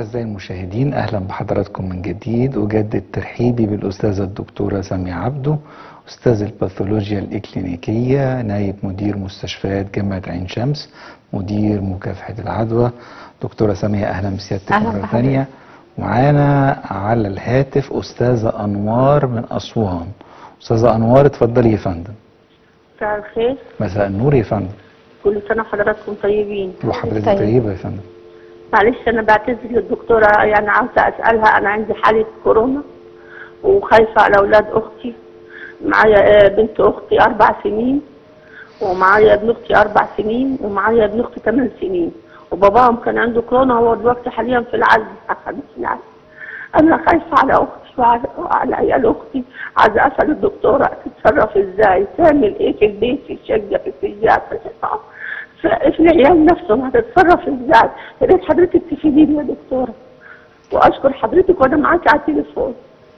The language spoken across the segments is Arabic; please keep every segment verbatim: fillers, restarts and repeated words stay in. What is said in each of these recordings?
أعزائي المشاهدين، أهلا بحضراتكم من جديد. أجدد ترحيبي بالأستاذة الدكتورة سامية عبده، أستاذ الباثولوجيا الإكلينيكية، نائب مدير مستشفيات جامعة عين شمس، مدير مكافحة العدوى. دكتورة سامية أهلا بسيادتك مرة ثانية. ومعانا على الهاتف أستاذة أنوار من أسوان. أستاذة أنوار اتفضلي يا فندم. مساء الخير. مساء النور يا فندم. كل سنة وحضراتكم طيبين. وحضرتك طيبة يا فندم. معلش أنا بعتذر للدكتورة، يعني عاوزة أسألها، أنا عندي حالة كورونا وخايفة على أولاد أختي. معايا بنت أختي أربع سنين، ومعايا ابن أختي أربع سنين، ومعايا ابن أختي ثمان سنين، وباباهم كان عنده كورونا، هو دلوقتي حاليا في العزل، أخذ في العزل. أنا خايفة على أختي وعلى, وعلى عيال أختي، عايزة أسأل الدكتورة تتصرف إزاي، تعمل إيه في البيت، في الشقة، في السجاد، في الحيطان، في العيال نفسهم هتتصرف إزاي؟ يا ريت حضرتك تفيديني يا دكتورة، وأشكر حضرتك وأنا معاكي على التليفون.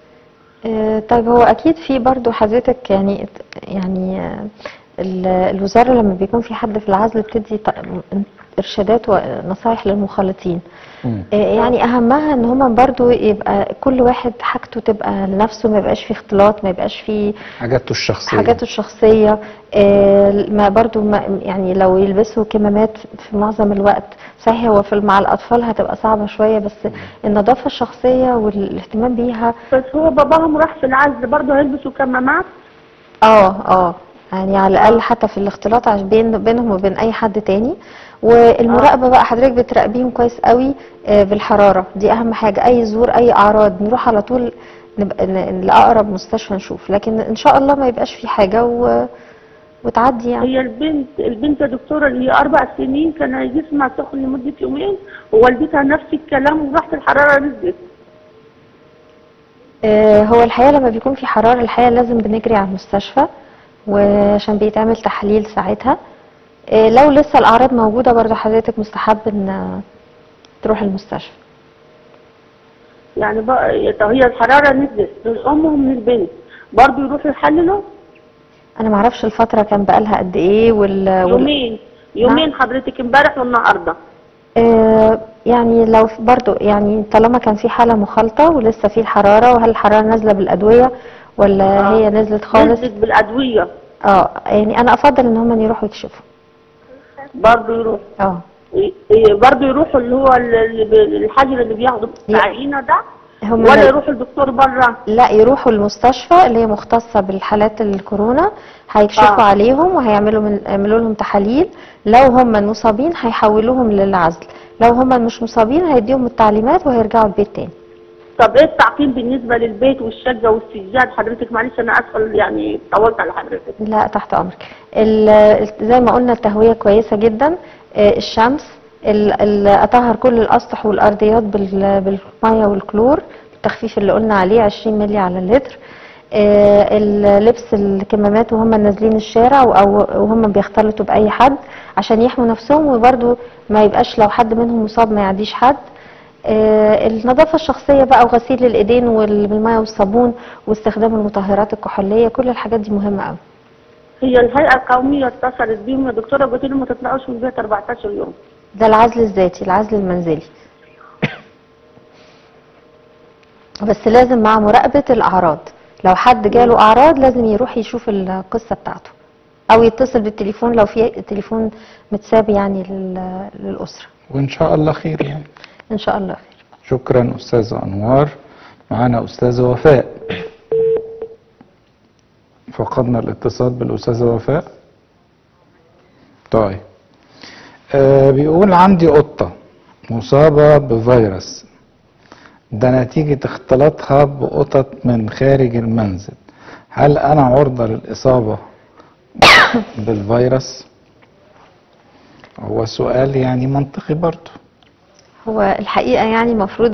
آه طيب، هو أكيد في برضو حضرتك يعني يعني آه الوزارة لما بيكون في حد في العزل بتدي ارشادات ونصايح للمخالطين. آه يعني اهمها ان هم برضو يبقى كل واحد حاجته تبقى لنفسه، ما يبقاش في اختلاط، ما يبقاش في حاجاته الشخصيه حاجاته الشخصيه آه ما برضو ما يعني لو يلبسوا كمامات في معظم الوقت. صحيح هو في مع الاطفال هتبقى صعبه شويه، بس النظافه الشخصيه والاهتمام بيها. بس هو باباهم راح في العزل برضو هيلبسوا كمامات؟ اه اه يعني على الاقل حتى في الاختلاط بين بينهم وبين اي حد تاني. والمراقبه بقى حضرتك بتراقبيهم كويس قوي بالحراره، دي اهم حاجه. اي زور اي اعراض نروح على طول نبقى لاقرب مستشفى نشوف، لكن ان شاء الله ما يبقاش في حاجه و... وتعدي يعني. هي البنت البنت يا دكتوره اللي هي اربع سنين كان جسمها سخن لمده يومين، ووالدتها نفس الكلام، وراحت الحراره نزلت. آه هو الحقيقه لما بيكون في حراره الحقيقه لازم بنجري على المستشفى، وعشان بيتعمل تحليل ساعتها. إيه لو لسه الاعراض موجوده برضه حضرتك مستحب ان تروح المستشفى. يعني بقى هي الحراره نزلت من الام ومن البنت برضه يروحوا يحللوا؟ انا ما اعرفش الفتره كان بقالها قد ايه وال يومين يومين حضرتك، امبارح والنهارده. إيه يعني لو برضه يعني طالما كان في حاله مخالطه ولسه في الحراره، وهل الحراره نازله بالادويه ولا آه. هي نزلت خالص؟ نزلت بالادويه. اه يعني انا افضل ان هم يروحوا يكشفوا. برضه يروحوا اه برضه يروحوا اللي هو الحجر اللي بياخدوا العينه ده، ولا يروحوا الدكتور بره؟ لا، يروحوا المستشفى اللي هي مختصه بالحالات الكورونا، هيكشفوا آه. عليهم وهيعملوا من يعملوا لهم تحاليل. لو هم مصابين هيحولوهم للعزل، لو هم مش مصابين هيديهم التعليمات وهيرجعوا البيت تاني. طب ايه التعقيم بالنسبه للبيت والشقه والسجاد حضرتك؟ معلش انا اسفه يعني طولت على حضرتك. لا تحت امرك. زي ما قلنا التهويه كويسه جدا، الشمس، اطهر كل الاسطح والارضيات بالميه والكلور، التخفيف اللي قلنا عليه عشرين مللي على اللتر. لبس الكمامات وهم نازلين الشارع او وهم بيختلطوا باي حد عشان يحموا نفسهم، وبرده ما يبقاش لو حد منهم مصاب ما يعديش حد. آه النظافة الشخصية بقى، وغسيل الإيدين بالمية والصابون، واستخدام المطهرات الكحولية، كل الحاجات دي مهمة قوي. هي الهيئة القومية اتصلت بيهم يا دكتورة، قلت لهم ما تطلعوش من البيت أربعتاشر يوم. ده العزل الذاتي، العزل المنزلي. بس لازم مع مراقبة الأعراض، لو حد جاله أعراض لازم يروح يشوف القصة بتاعته، أو يتصل بالتليفون لو في تليفون متساب يعني للأسرة. وإن شاء الله خير يعني. ان شاء الله خير. شكرا استاذه انوار. معانا استاذه وفاء. فقدنا الاتصال بالاستاذه وفاء. طيب آه بيقول عندي قطه مصابه بفيروس، ده نتيجه اختلاطها بقطط من خارج المنزل، هل انا عرضه للاصابه بالفيروس؟ هو سؤال يعني منطقي برضه. هو الحقيقة يعني المفروض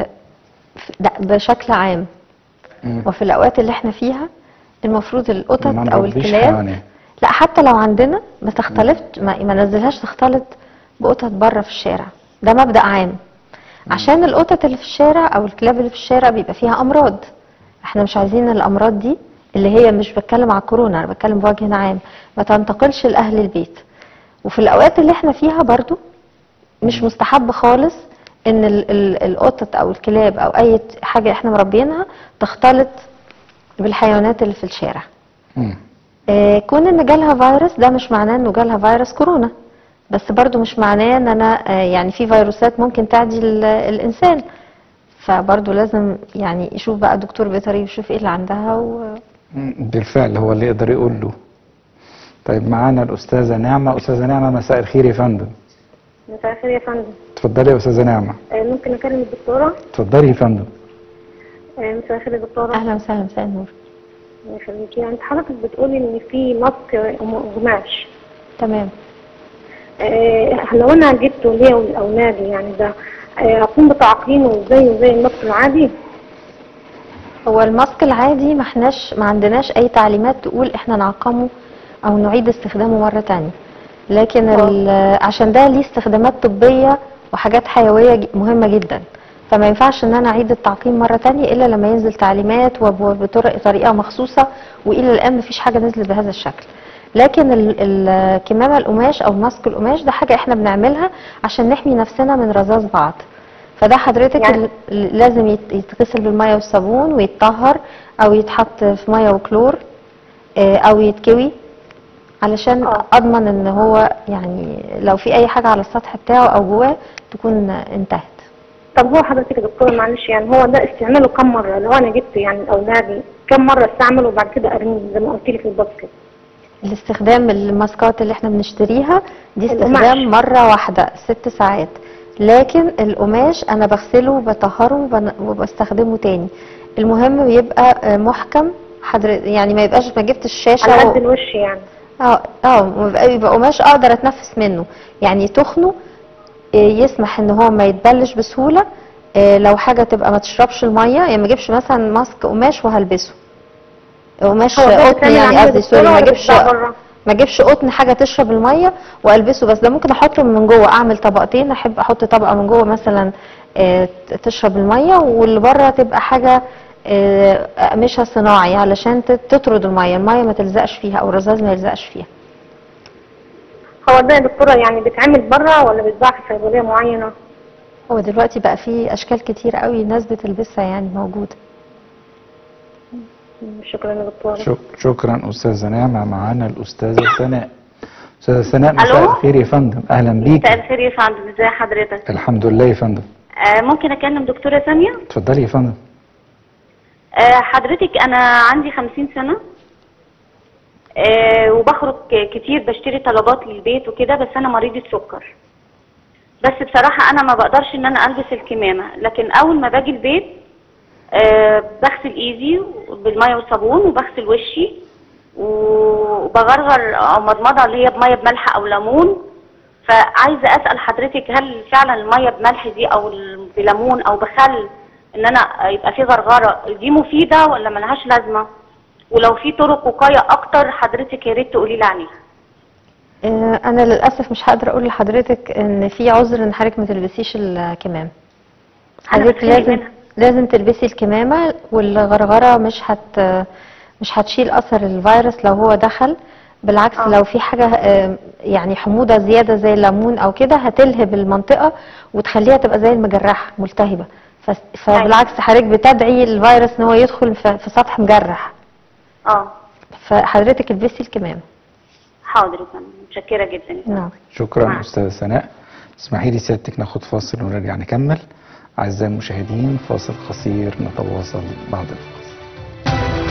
بشكل عام مم. وفي الأوقات اللي احنا فيها المفروض القطط أو الكلاب، لا حتى لو عندنا ما تختلطش، ما, ما نزلهاش تختلط بقطط بره في الشارع، ده مبدأ عام. مم. عشان القطط اللي في الشارع أو الكلاب اللي في الشارع بيبقى فيها أمراض، احنا مش عايزين الأمراض دي اللي هي، مش بتكلم على كورونا، أنا بتكلم بوجه عام، ما تنتقلش لأهل البيت. وفي الأوقات اللي احنا فيها برضو مش مستحب خالص ان ال- ال- القطط او الكلاب او اي حاجه احنا مربينها تختلط بالحيوانات اللي في الشارع. مم. آه، كون ان جالها فيروس ده مش معناه انه جالها فيروس كورونا، بس برضو مش معناه ان انا آه، يعني في فيروسات ممكن تعدي ال- الانسان، فبرضو لازم يعني يشوف بقى دكتور بيطري يشوف ايه اللي عندها و... مم. بالفعل هو اللي يقدر يقول له. طيب معانا الأستاذة نعمة. أستاذة نعمة مساء الخير يا فندم. مساء الخير يا فندم. اتفضلي يا أستاذة نعمة. آه، ممكن اكلم الدكتوره؟ اتفضلي يا فندم. آه، مساء الخير يا دكتوره. اهلا وسهلا، مساء النور. الله يخليكي. انت حضرتك بتقولي ان في ماسك قماش. تمام. آه، لو انا جبته ليا ولاولادي يعني ده آه، اقوم بتعقيمه زيه زي الماسك العادي؟ هو الماسك العادي ما احناش ما عندناش اي تعليمات تقول احنا نعقمه او نعيد استخدامه مرة تانية، لكن ال- عشان ده ليه استخدامات طبية وحاجات حيوية ج- مهمة جدا، فما ينفعش ان انا اعيد التعقيم مرة تانية الا لما ينزل تعليمات وبطرق طريقة مخصوصة، والى الان مفيش حاجة نزلت بهذا الشكل. لكن ال- الكمامة القماش او ماسك القماش ده حاجة احنا بنعملها عشان نحمي نفسنا من رذاذ بعض، فده حضرتك يعني- ال- لازم يت- يتغسل بالميه والصابون ويتطهر او يتحط في ميه وكلور آه، او يتكوي علشان آه. اضمن ان هو يعني لو في اي حاجه على السطح بتاعه او جواه تكون انتهت. طب هو حضرتك يا دكتوره معلش يعني هو ده استعماله كم مره؟ لو انا جبت يعني لاولادي كم مره استعمله وبعد كده ارميه زي ما قلت لي في الباسكت؟ الاستخدام الماسكات اللي احنا بنشتريها دي القماش. استخدام مره واحده ست ساعات، لكن القماش انا بغسله وبطهره وبن- وبستخدمه تاني. المهم يبقى آه، محكم حضر يعني ما يبقاش ما جبت الشاشه على و- قد الوش يعني. اه اه ويبقى يبقى قماش اقدر اتنفس منه، يعني تخنه آه، يسمح ان هو ما يتبلش بسهوله. آه، لو حاجه تبقى ما تشربش الميه، يعني ما اجيبش مثلا ماسك قماش وهلبسه قماش هو ده قطن، بيتعمل يعني عندنا قصدي سوري، دكتورة ما ولا اجيبش بيتباع بره؟ ما اجيبش قطن حاجه تشرب الميه والبسه، بس ده ممكن احطه من جوه، اعمل طبقتين، احب احط طبقه من جوه مثلا آه، تشرب الميه، واللي بره تبقى حاجه آه، اقمشها صناعي علشان تت- تطرد الميه، الميه ما تلزقش فيها او الرذاذ ما يلزقش فيها. هو ده يا دكتوره يعني بيتعمل بره ولا بيتباع في صيدليه معينه؟ هو دلوقتي بقى فيه اشكال كتير قوي الناس بتلبسها يعني موجوده. شكرا يا دكتوره. شك شكرا أستاذة نعمة. معانا الأستاذة سناء. أستاذة سناء مساء ألو؟ الخير يا فندم. أهلا بيك. مساء الخير يا فندم، ازي حضرتك؟ الحمد لله يا فندم. آه ممكن اكلم دكتورة سامية؟ اتفضلي يا فندم. آه حضرتك انا عندي خمسين سنة آه وبخرج كتير بشتري طلبات للبيت وكده، بس انا مريضة سكر. بس بصراحة انا ما بقدرش ان انا البس الكمامة، لكن اول ما باجي البيت آه بغسل ايدي بالمية والصابون وبغسل وشي وبغرغر او مضمضة اللي هي بمية بملح او ليمون. فعايزه اسال حضرتك هل فعلا الميه بملح دي او بليمون او بخل ان انا يبقى في غرغره دي مفيده ولا ملهاش لازمه؟ ولو في طرق وقايه اكتر حضرتك يا ريت تقولي لي عليها. آه، انا للاسف مش هقدر اقول لحضرتك ان في عذر ان حضرتك ما تلبسيش الكمام. حضرتك بتخنق لازم منها. لازم تلبسي الكمامه، والغرغره مش هت مش هتشيل اثر الفيروس لو هو دخل، بالعكس آه. لو في حاجه آه، يعني حموضه زياده زي الليمون او كده هتلهب المنطقه وتخليها تبقى زي المجرحه ملتهبه، ف- فبالعكس حضرتك بتدعي الفيروس ان هو يدخل في في سطح مجرح، اه فحضرتك البسي الكمامه. حاضر يا فندم، متشكره جدا يا فندم. نعم. شكرا نعم. أستاذة سناء. اسمحي لي سيادتك ناخد فاصل ونرجع نكمل. أعزائي المشاهدين فاصل قصير نتواصل بعد الفاصل.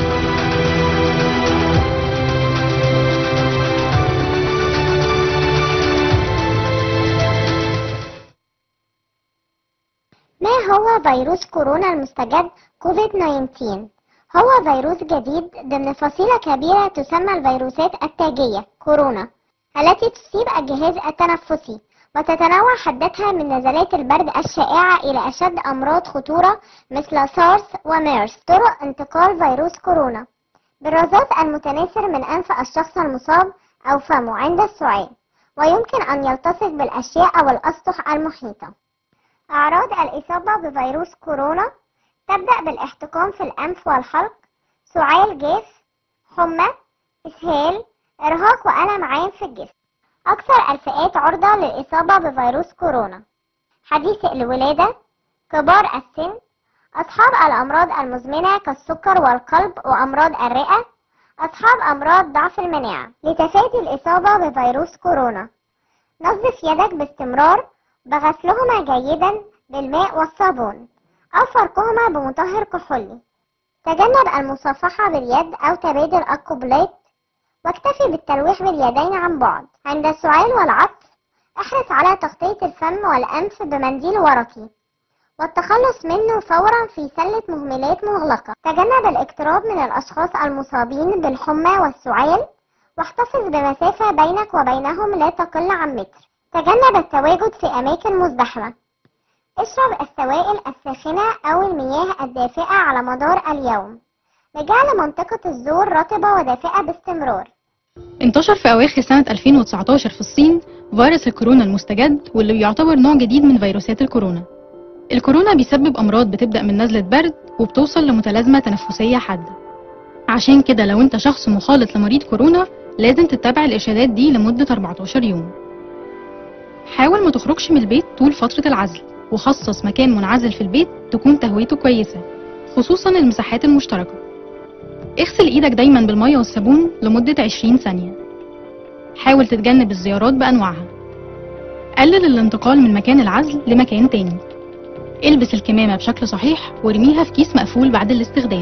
ما هو فيروس كورونا المستجد كوفيد تسعة عشر؟ هو فيروس جديد ضمن فصيلة كبيرة تسمى الفيروسات التاجية كورونا، التي تصيب الجهاز التنفسي وتتنوع حدتها من نزلات البرد الشائعة إلى أشد أمراض خطورة مثل سارس وميرس. طرق انتقال فيروس كورونا: بالرذاذ المتناثر من أنف الشخص المصاب أو فمه عند السعال، ويمكن أن يلتصق بالأشياء أو الأسطح المحيطة. أعراض الإصابة بفيروس كورونا تبدأ بالاحتقان في الأنف والحلق، سعال جاف، حمى، إسهال، إرهاق وألم عام في الجسم. أكثر الفئات عرضة للإصابة بفيروس كورونا: حديث الولادة، كبار السن، أصحاب الأمراض المزمنة كالسكر والقلب وأمراض الرئة، أصحاب أمراض ضعف المناعة. لتفادي الإصابة بفيروس كورونا، نظف يدك باستمرار بغسلهما جيدا بالماء والصابون أو فركهما بمطهر كحولي. تجنب المصافحة باليد أو تبادل القبلات، واكتفي بالتلويح باليدين عن بعد. عند السعال والعطس احرص على تغطية الفم والأنف بمنديل ورقي والتخلص منه فورا في سلة مهملات مغلقة. تجنب الاقتراب من الأشخاص المصابين بالحمى والسعال، واحتفظ بمسافة بينك وبينهم لا تقل عن متر. تجنب التواجد في أماكن مزدحمة. اشرب السوائل الساخنة أو المياه الدافئة على مدار اليوم لجعل منطقة الزور رطبة ودافئة باستمرار. انتشر في أواخر سنة ألفين وتسعتاشر في الصين فيروس الكورونا المستجد، واللي بيعتبر نوع جديد من فيروسات الكورونا. الكورونا بيسبب أمراض بتبدأ من نزلة برد وبتوصل لمتلازمة تنفسية حادة. عشان كده لو انت شخص مخالط لمريض كورونا لازم تتبع الإرشادات دي لمدة أربعتاشر يوم. حاول ما تخرجش من البيت طول فترة العزل، وخصص مكان منعزل في البيت تكون تهويته كويسة، خصوصا المساحات المشتركة. اغسل ايدك دايما بالمية والصابون لمدة عشرين ثانية. حاول تتجنب الزيارات بأنواعها. قلل الانتقال من مكان العزل لمكان تاني. البس الكمامة بشكل صحيح وارميها في كيس مقفول بعد الاستخدام.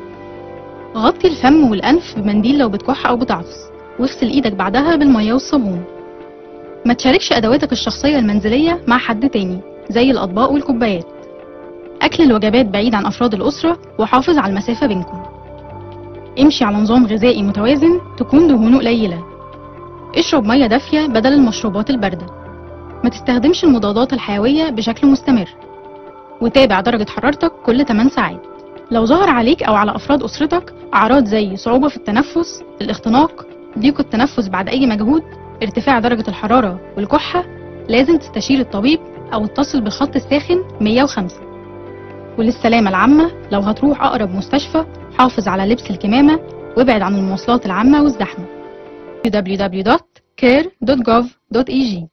غطي الفم والأنف بمنديل لو بتكح أو بتعطس، واغسل ايدك بعدها بالمية والصابون. ما تشاركش أدواتك الشخصية المنزلية مع حد تاني زي الأطباق والكوبايات. أكل الوجبات بعيد عن أفراد الأسرة، وحافظ على المسافة بينكم. امشي على نظام غذائي متوازن تكون دهونه قليلة. اشرب مية دافية بدل المشروبات الباردة. ما تستخدمش المضادات الحيوية بشكل مستمر. وتابع درجة حرارتك كل ثماني ساعات. لو ظهر عليك أو على أفراد أسرتك أعراض زي صعوبة في التنفس، الاختناق، ضيق التنفس بعد أي مجهود، ارتفاع درجة الحرارة والكحة، لازم تستشير الطبيب أو اتصل بالخط الساخن مية وخمسة. وللسلامة العامة لو هتروح أقرب مستشفى حافظ على لبس الكمامة وابعد عن المواصلات العامة والزحمة. دبليو دبليو دبليو دوت كير دوت جوف دوت اي جي.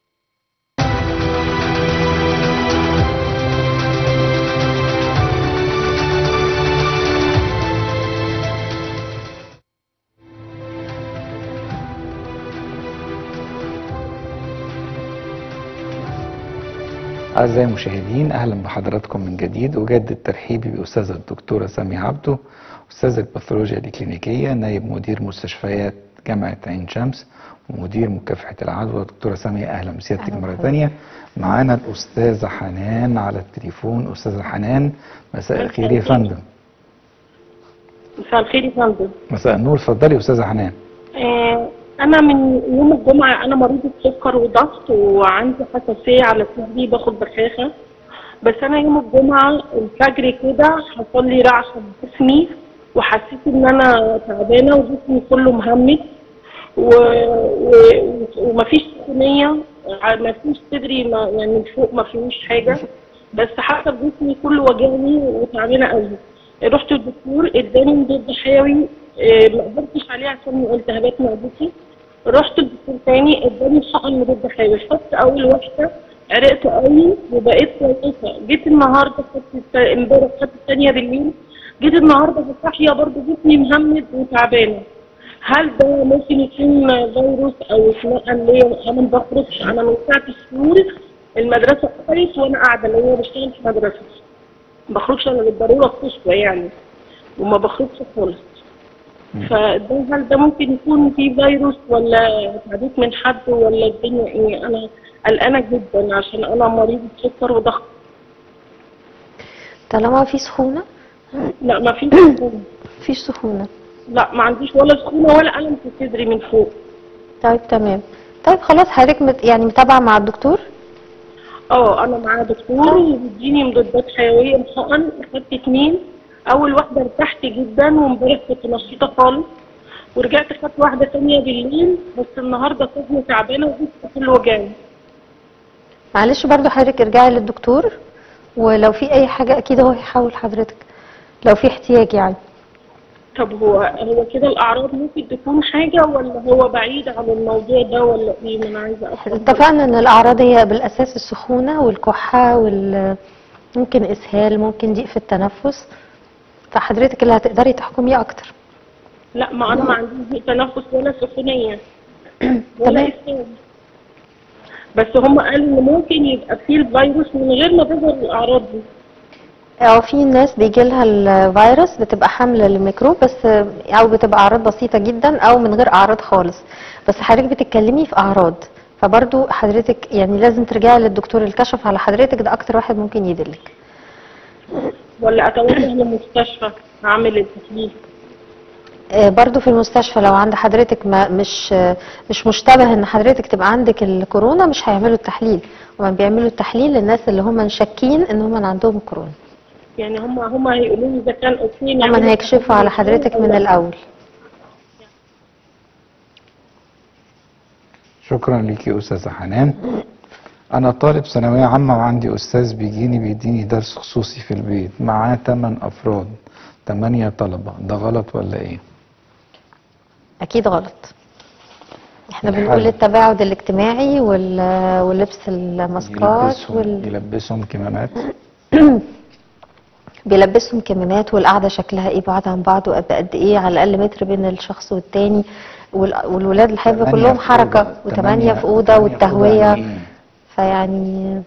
أعزائي المشاهدين، أهلا بحضراتكم من جديد. أجدد ترحيبي بأستاذة الدكتورة سامية عبده، أستاذ الباثولوجيا الإكلينيكية، نائب مدير مستشفيات جامعة عين شمس ومدير مكافحة العدوى. دكتورة سامية أهلا بسيادتك مرة ثانية. معانا الأستاذة حنان على التليفون. أستاذة حنان، مساء الخير يا فندم. مساء الخير يا فندم. مساء النور، اتفضلي يا أستاذة حنان. آه أنا من يوم الجمعة أنا مريضة سكر وضغط وعندي حساسية على صدري، باخد بخاخة. بس أنا يوم الجمعة الفجر كده حصل لي رعشة في جسمي، وحسيت إن أنا تعبانة وجسمي كله مهمد و... و... ومفيش سخونية، مفيش صدري ما... يعني من فوق ما فيهوش حاجة، بس حتى جسمي كله وجعني وتعبانة قوي. رحت الدكتور اداني مضاد حيوي ما قدرتش عليه عشان التهابات معدتي. رحت الدكتور تاني اداني حقن مضاد حيوي، خدت اول واحده عرقت قوي وبقيت كويسه. جيت النهارده خدت امبارح خدت الثانيه بالليل، جيت النهارده صاحيه برضه جسمي مهمد وتعبانه. هل ده ممكن يكون فيروس او اتنقل ليا؟ انا ما بخرجش، انا من ساعه الشهور المدرسه كويس وانا قاعده اللي هو بشتغل في مدرسه، ما بخرجش الا للضروره القصوى يعني، وما بخرجش خالص. فده هل ده ممكن يكون في فيروس ولا تعديت من حد ولا الدنيا ايه؟ انا قلقانه جدا عشان انا مريضه سكر وضغط. طالما في سخونة؟ لا ما فيش سخونه. مفيش سخونة؟ لا ما عنديش ولا سخونه ولا الم في صدري من فوق. طيب تمام. طيب خلاص حضرتك مت يعني متابعة مع الدكتور؟ اه انا مع دكتور وبيديني مضادات حيويه محقن، خدت اتنين. اول واحده ارتحت جدا وامبارح كنت نشيطه خالص، ورجعت خدت واحده ثانيه بالليل، بس النهارده صدري تعبانه وجسمي كله وجعني. معلش برضو حضرتك ارجعي للدكتور، ولو في اي حاجة اكيد هو هيحاول حضرتك لو في احتياج يعني. طب هو هو كده الاعراض ممكن تكون حاجه ولا هو بعيد عن الموضوع ده ولا ايه؟ ما انا عايزه افهم. اتفقنا ان الاعراض هي بالاساس السخونه والكحه وال ممكن اسهال، ممكن ضيق في التنفس، فحضرتك اللي هتقدري تحكميه اكتر. لا، ما انا ما عنديش تنفس ولا سخونيه ولا تمام. اسهال، بس هم قالوا ان ممكن يبقى فيه الفيروس من غير ما تظهر الاعراض دي. اه في ناس بيجي لها الفيروس بتبقى حامله للميكروب بس، او بتبقى اعراض بسيطه جدا او من غير اعراض خالص، بس حضرتك بتتكلمي في اعراض، فبرضو حضرتك يعني لازم ترجعي للدكتور اللي كشف على حضرتك، ده اكتر واحد ممكن يدلك. ولا اتوجه للمستشفى اعمل التحليل؟ آه، برضو في المستشفى لو عند حضرتك ما مش آه، مش مشتبه ان حضرتك تبقى عندك الكورونا، مش هيعملوا التحليل، هما بيعملوا التحليل للناس اللي هم شاكين ان هم عندهم كورونا. يعني هم هم هيقولوا لي اذا كان اوكي هم هيكشفوا على حضرتك من الاول. شكرا ليكي يا استاذه حنان. انا طالب ثانويه عامه وعندي استاذ بيجيني بيديني درس خصوصي في البيت، معاه ثمان افراد، ثمانية طلبه، ده غلط ولا ايه؟ اكيد غلط. احنا الحل. بنقول التباعد الاجتماعي وال- ولبس الماسكات يلبسهم وال... يلبسهم كمامات. بيلبسهم كمامات، والقعده شكلها ايه، بعاد عن بعض وقد قد ايه، على الاقل متر بين الشخص والتاني، وال- والولاد الحقيقه تمانية كلهم في حركه، أوضة. وثمانيه في تمانية- اوضه، تمانية في والتهويه. يعني إيه؟ فيعني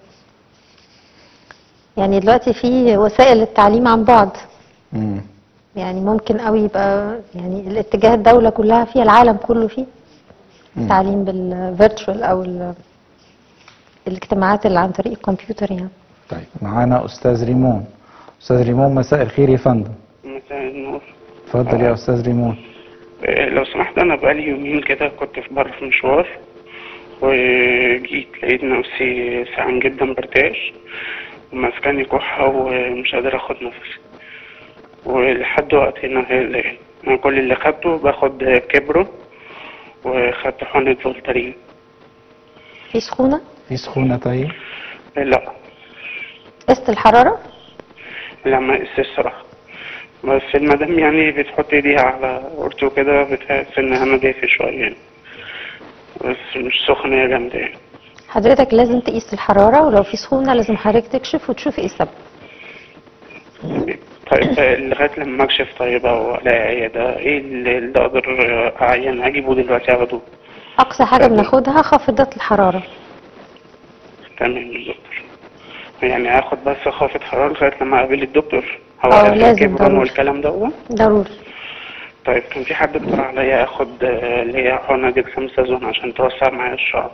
يعني دلوقتي في وسائل التعليم عن بعد، مم. يعني ممكن قوي يبقى يعني الاتجاه الدوله كلها فيه، العالم كله فيه مم. التعليم بالفيرتشوال او ال- الاجتماعات اللي عن طريق الكمبيوتر يعني. طيب معانا استاذ ريمون. استاذ ريمون مساء الخير يا فندم. مساء النور. اتفضل يا استاذ ريمون. آه، لو سمحت، انا بقالي يومين كده كنت في بره في مشوار، وجيت لقيت نفسي سعان جدا برتاش وماسكاني كحة ومش قادر اخد نفسي، ولحد وقتنا هذا انا كل اللي خدته باخد كبرو وخدت حقنة فولتارين. في سخونه؟ في سخونه طيب؟ آه، لا قست الحراره؟ لا ما قست الصراحة، بس المدام يعني بتحط ايديها على قرطي وكده بتحس انها نضيفة شوية يعني، بس مش سخنة جامدة يعني. حضرتك لازم تقيس الحراره، ولو في سخونه لازم حضرتك تكشف وتشوفي ايه السبب. طيب آه، لغاية لما اكشف طيب او الاقي عيادة، ايه اللي اللي اقدر اعين اجيبه دلوقتي اخده؟ اقصى حاجه بناخدها خافضات الحراره. تمام يا دكتور، يعني اخد بس خافض حرارة لغاية لما اقابل الدكتور؟ هو اه قال لي لازم كبرون ضروري. والكلام ده هو؟ ضروري. طيب كان في حد اقترح عليا اخد آه، اللي هي حقنة ديكساميثازون عشان توسع معايا الشعر.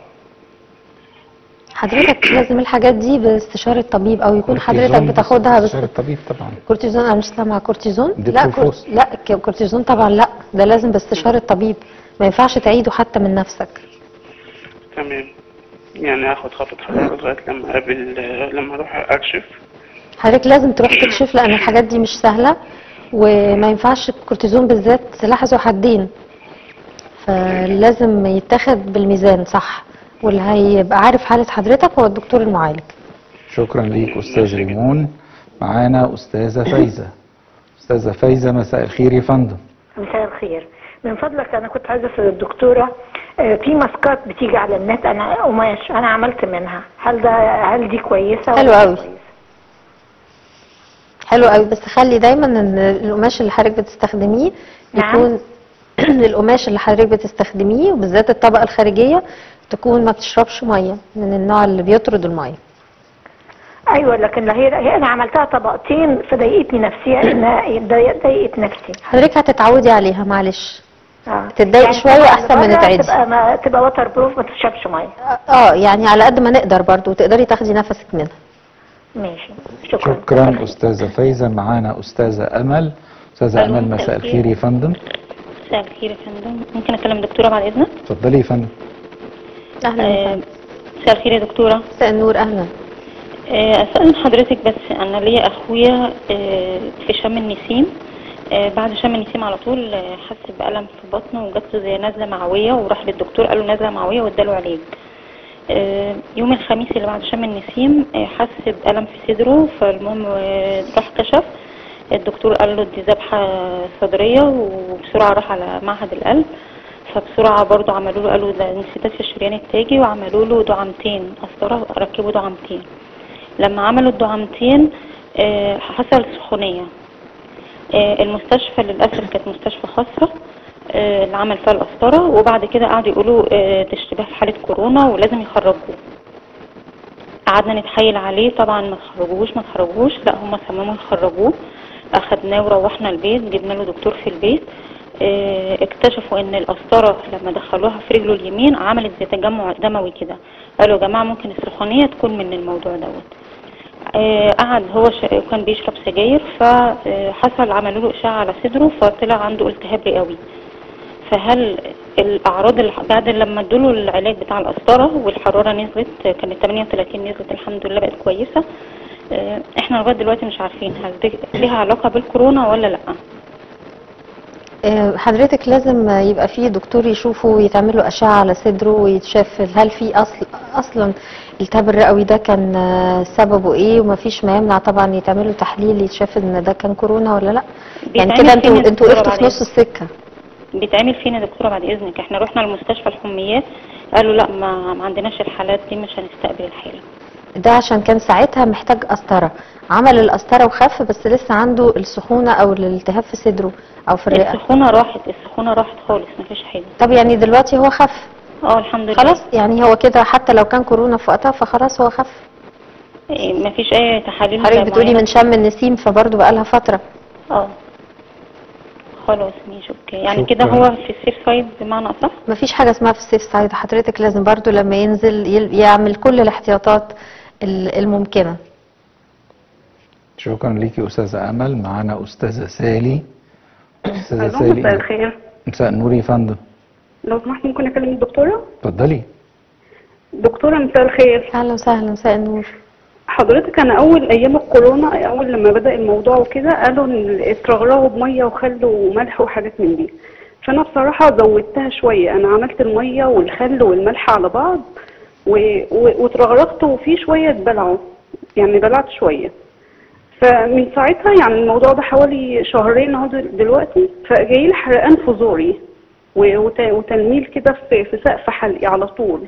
حضرتك لازم الحاجات دي باستشاره طبيب، او يكون حضرتك كورتيزون بتاخدها بس. استشارة الطبيب طبعا. كورتيزون انا مش سامعه كورتيزون. دي لا بروفوس. كور... لا ك- كورتيزون طبعا لا، ده لازم باستشاره طبيب، ما ينفعش تعيده حتى من نفسك. تمام، يعني اخد خافض حرارة لغاية لما اقابل آه، لما اروح اكشف. حضرتك لازم تروح تكشف، لان الحاجات دي مش سهله، وما ينفعش الكورتيزون بالذات سلاح ذو حدين، فلازم يتاخد بالميزان صح، واللي هيبقى عارف حاله حضرتك هو الدكتور المعالج. شكرا ليك استاذ ريمون. معانا استاذه فايزه. استاذه فايزه مساء الخير يا فندم. مساء الخير، من فضلك انا كنت عايزه اسال الدكتوره، آه، في ماسكات بتيجي على النت، انا قماش انا عملت منها، هل ده هل دي كويسه ولا حلو مش قوي. كويسة؟ حلو قوي، بس خلي دايما ان القماش اللي حضرتك بتستخدميه نعم. يكون القماش اللي حضرتك بتستخدميه وبالذات الطبقه الخارجيه تكون ما بتشربش ميه، من النوع اللي بيطرد الميه. ايوه، لكن هي هي انا عملتها طبقتين فضايقتني نفسيا، انها ضايق- ضايقت نفسي. حضرتك هتتعودي عليها معلش. اه تتضايقي شوية طبعاً أحسن من بره تعدي. تبقى ما تبقى واتر بروف، ما تشربش ميه. اه يعني على قد ما نقدر برضو تقدري تاخدي نفسك منها. ماشي، شكرا. شكرا استاذه فايزه. معانا استاذه امل. استاذه ألو، امل مساء مساء الخير. الخير يا فندم. مساء الخير يا فندم، ممكن اكلم دكتوره بعد اذنك؟ اتفضلي يا فندم. اهلا آه، وسهلا. مساء الخير يا دكتوره. مساء النور اهلا. آه، اسال حضرتك بس، انا ليا اخويا آه، في شم النسيم، آه، بعد شم النسيم على طول آه، حس بألم في بطنه وجات له زي نزله معويه، وراح للدكتور قال له نزله معويه واداله علاج. آه، يوم الخميس اللي بعد شم النسيم آه، حس بألم في صدره، فالمهم آه، راح كشف، الدكتور قال له دي ذبحه صدريه، وبسرعه راح على معهد القلب، فبسرعه برضو عملوا له، قالوا ده انسداد في الشريان التاجي، وعملوا له دعامتين قسطره، ركبوا دعامتين. لما عملوا الدعامتين آه حصل سخونيه. آه المستشفى للاسف كانت مستشفى خاصه آه اللي عمل فيها القسطره، وبعد كده قعدوا يقولوا آه ده اشتباه في حاله كورونا ولازم يخرجوه. قعدنا نتحايل عليه، طبعا ما تخرجوش ما تخرجوش، لا هم صمموا يخرجوه. اخدناه وروحنا البيت، جبنا له دكتور في البيت. اه اكتشفوا ان القسطره لما دخلوها في رجله اليمين عملت زي تجمع دموي كده. قالوا يا جماعه ممكن السخونيه تكون من الموضوع دوت. اه قعد هو كان بيشرب سجاير، فحصل عملوا له اشعه على صدره، فطلع عنده التهاب رئوي. فهل الاعراض اللي بعد لما ادوله العلاج بتاع القسطره والحراره نزلت، كانت ثمانية وثلاثين نزلت الحمد لله بقت كويسه، احنا لغايه دلوقتي مش عارفين هل دي ليها علاقه بالكورونا ولا لا. حضرتك لازم يبقى فيه دكتور يشوفه ويتعمل له اشعه على صدره ويتشاف هل في اصل اصلا الالتهاب الرئوي ده كان سببه ايه، ومفيش ما يمنع طبعا يتعمل له تحليل يتشاف ان ده كان كورونا ولا لا. يعني كده انتوا انتوا وقفتوا في نص السكه. بيتعمل فينا يا دكتوره بعد اذنك، احنا رحنا المستشفى الحميات قالوا لا ما, ما عندناش الحالات دي، مش هنستقبل الحاله. ده عشان كان ساعتها محتاج قسطره، عمل القسطره وخف، بس لسه عنده السخونه او الالتهاب في صدره او في الرئه. السخونه راحت السخونه راحت خالص، مفيش حاجه. طب يعني دلوقتي هو خف؟ اه الحمد لله. خلاص يعني هو كده حتى لو كان كورونا في وقتها فخلاص هو خف. إيه مفيش اي تحاليل. حضرتك بتقولي من شم النسيم، فبرضه بقى لها فتره. اه خلاص ماشي اوكي، يعني كده هو في السيف سايد بمعنى اصح؟ مفيش حاجه اسمها في السيف سايد، حضرتك لازم برضو لما ينزل يعمل كل الاحتياطات الممكنه. شكرا ليكي استاذه امل. معانا استاذه سالي. استاذه سالي مساء الخير. مساء النور يا فندم. لو سمحت ممكن اكلم الدكتوره؟ اتفضلي. دكتوره مساء الخير. اهلا وسهلا. مساء النور. حضرتك انا اول ايام الكورونا، اول لما بدا الموضوع وكده، قالوا ان اترغرغوا بميه وخل وملح وحاجات من دي، فانا بصراحه زودتها شويه. انا عملت الميه والخل والملح على بعض واترغرغت، وفي شويه اتبلعوا، يعني بلعت شويه. فمن ساعتها يعني الموضوع ده حوالي شهرين اهو دلوقتي، فجاي لي حرقان في زوري وتنميل كده في في سقف حلقي على طول.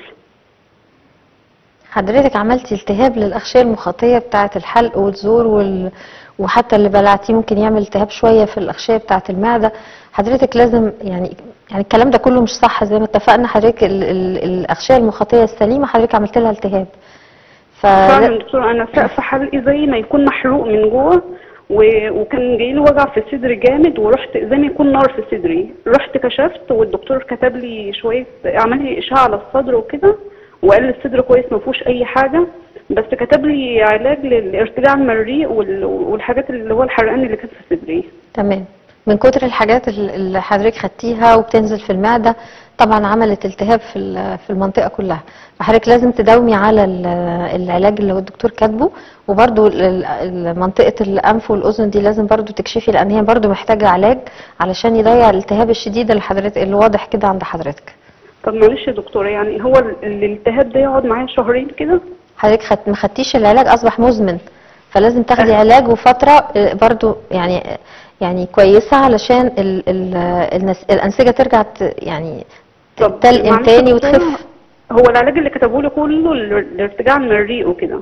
حضرتك عملتي التهاب للاغشيه المخاطيه بتاعه الحلق والزور وال... وحتى اللي بلعتيه ممكن يعمل التهاب شويه في الاغشيه بتاعه المعده. حضرتك لازم يعني يعني الكلام ده كله مش صح زي ما اتفقنا. حضرتك ال... ال... الاغشيه المخاطيه السليمه حضرتك عملت لها التهاب. ف... فعلا دكتور انا سقف حلقي زي ما يكون محروق من جوه، و... وكان جاي لي وجع في الصدر جامد، ورحت زي ما يكون نار في صدري. رحت كشفت والدكتور كتب لي شويه، عمل لي اشعه على الصدر وكده، وقال لي الصدر كويس ما فيهوش اي حاجه، بس كتب لي علاج للارتجاع المريء والحاجات اللي هو الحرقان اللي كانت في صدري. تمام. من كتر الحاجات اللي حضرتك خدتيها وبتنزل في المعده طبعا عملت التهاب في في المنطقه كلها، فحضرتك لازم تداومي على العلاج اللي هو الدكتور كاتبه، وبرده منطقه الانف والاذن دي لازم برده تكشفي، لان هي برده محتاجه علاج علشان يضيع الالتهاب الشديد اللي حضرتك اللي واضح كده عند حضرتك. طب معلش يا دكتوره، يعني هو الالتهاب ده يقعد معايا شهرين كده؟ حضرتك خد... ما خدتيش العلاج، اصبح مزمن، فلازم تاخدي علاج وفتره برضو يعني يعني كويسه علشان ال... ال... النس... الانسجه ترجع ت... يعني تلقم تاني وتخف. هو العلاج اللي كتبوه لي كله الارتجاع المريء وكده.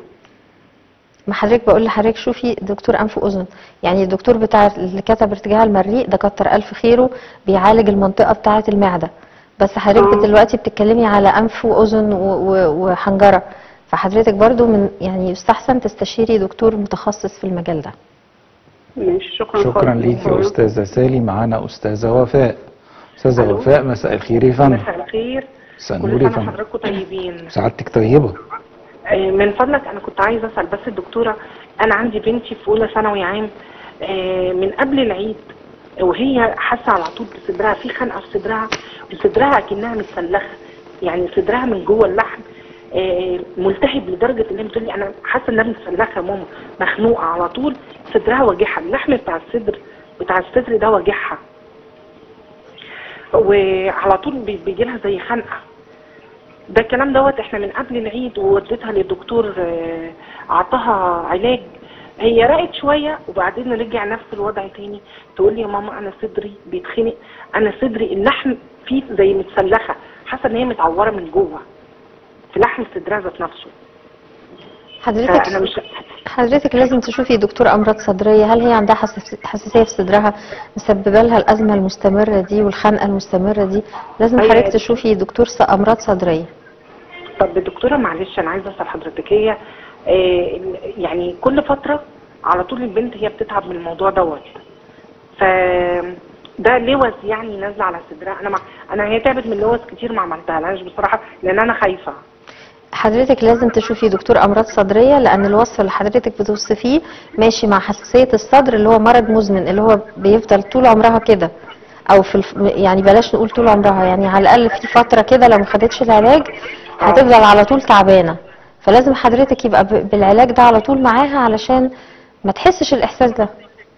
ما حضرتك بقول لحضرتك شوفي دكتور انف واذن، يعني الدكتور بتاع اللي كتب ارتجاع المريء ده كتر الف خيره بيعالج المنطقه بتاعه المعده، بس حضرتك آه. دلوقتي بتتكلمي على انف واذن وحنجره، فحضرتك برضو من يعني يستحسن تستشيري دكتور متخصص في المجال ده. ماشي شكرا. شكرا ليك يا استاذه سالي. معانا استاذه وفاء. استاذه وفاء مساء الخير يا فندم. مساء الخير. مساء النور يا فندم. حضراتكم طيبين. سعادتك طيبه. من فضلك انا كنت عايزه اسال بس الدكتوره، انا عندي بنتي في اولى ثانوي عام، من قبل العيد وهي حاسه على طول بصدرها في خنقه في صدرها، وصدرها اكنها متسلخه، يعني صدرها من جوه اللحم ملتهب لدرجه ان هي بتقول لي انا حاسه انها متسلخه يا ماما، مخنوقه على طول، صدرها واجعها، اللحم بتاع الصدر بتاع الصدر ده واجعها، وعلى طول بيجي لها زي خنقه. ده الكلام دوت احنا من قبل العيد، ووديتها للدكتور اعطاها علاج، هي رقت شويه وبعدين رجع نفس الوضع تاني، تقول لي يا ماما انا صدري بيتخنق، انا صدري اللحم فيه زي متسلخه، حاسه ان هي متعوره من جوه في لحم صدرها ذات نفسه. حضرتك فانا مش حضرتك لازم تشوفي دكتور امراض صدريه، هل هي عندها حساس- حساسيه في صدرها مسببه لها الازمه المستمره دي والخنقه المستمره دي؟ لازم هي- حضرتك تشوفي دكتور ص- امراض صدريه. طب دكتوره معلش انا عايزه اسال حضرتك، هي آه، يعني كل فتره على طول البنت هي بتتعب من الموضوع دوت، ف ده لوز يعني نازله على صدرها. انا مع... انا هي تعبت من لوز كتير ما عملتها لهاش بصراحه لان انا خايفه. حضرتك لازم تشوفي دكتور امراض صدريه، لان الوصف اللي حضرتك بتوصفيه ماشي مع حساسيه الصدر اللي هو مرض مزمن، اللي هو بيفضل طول عمرها كده، او في الف... يعني بلاش نقول طول عمرها، يعني على الاقل في فتره كده لو ما خدتش العلاج هتفضل على طول تعبانه. فلازم حضرتك يبقى ب... بالعلاج ده على طول معاها علشان ما تحسش الاحساس ده.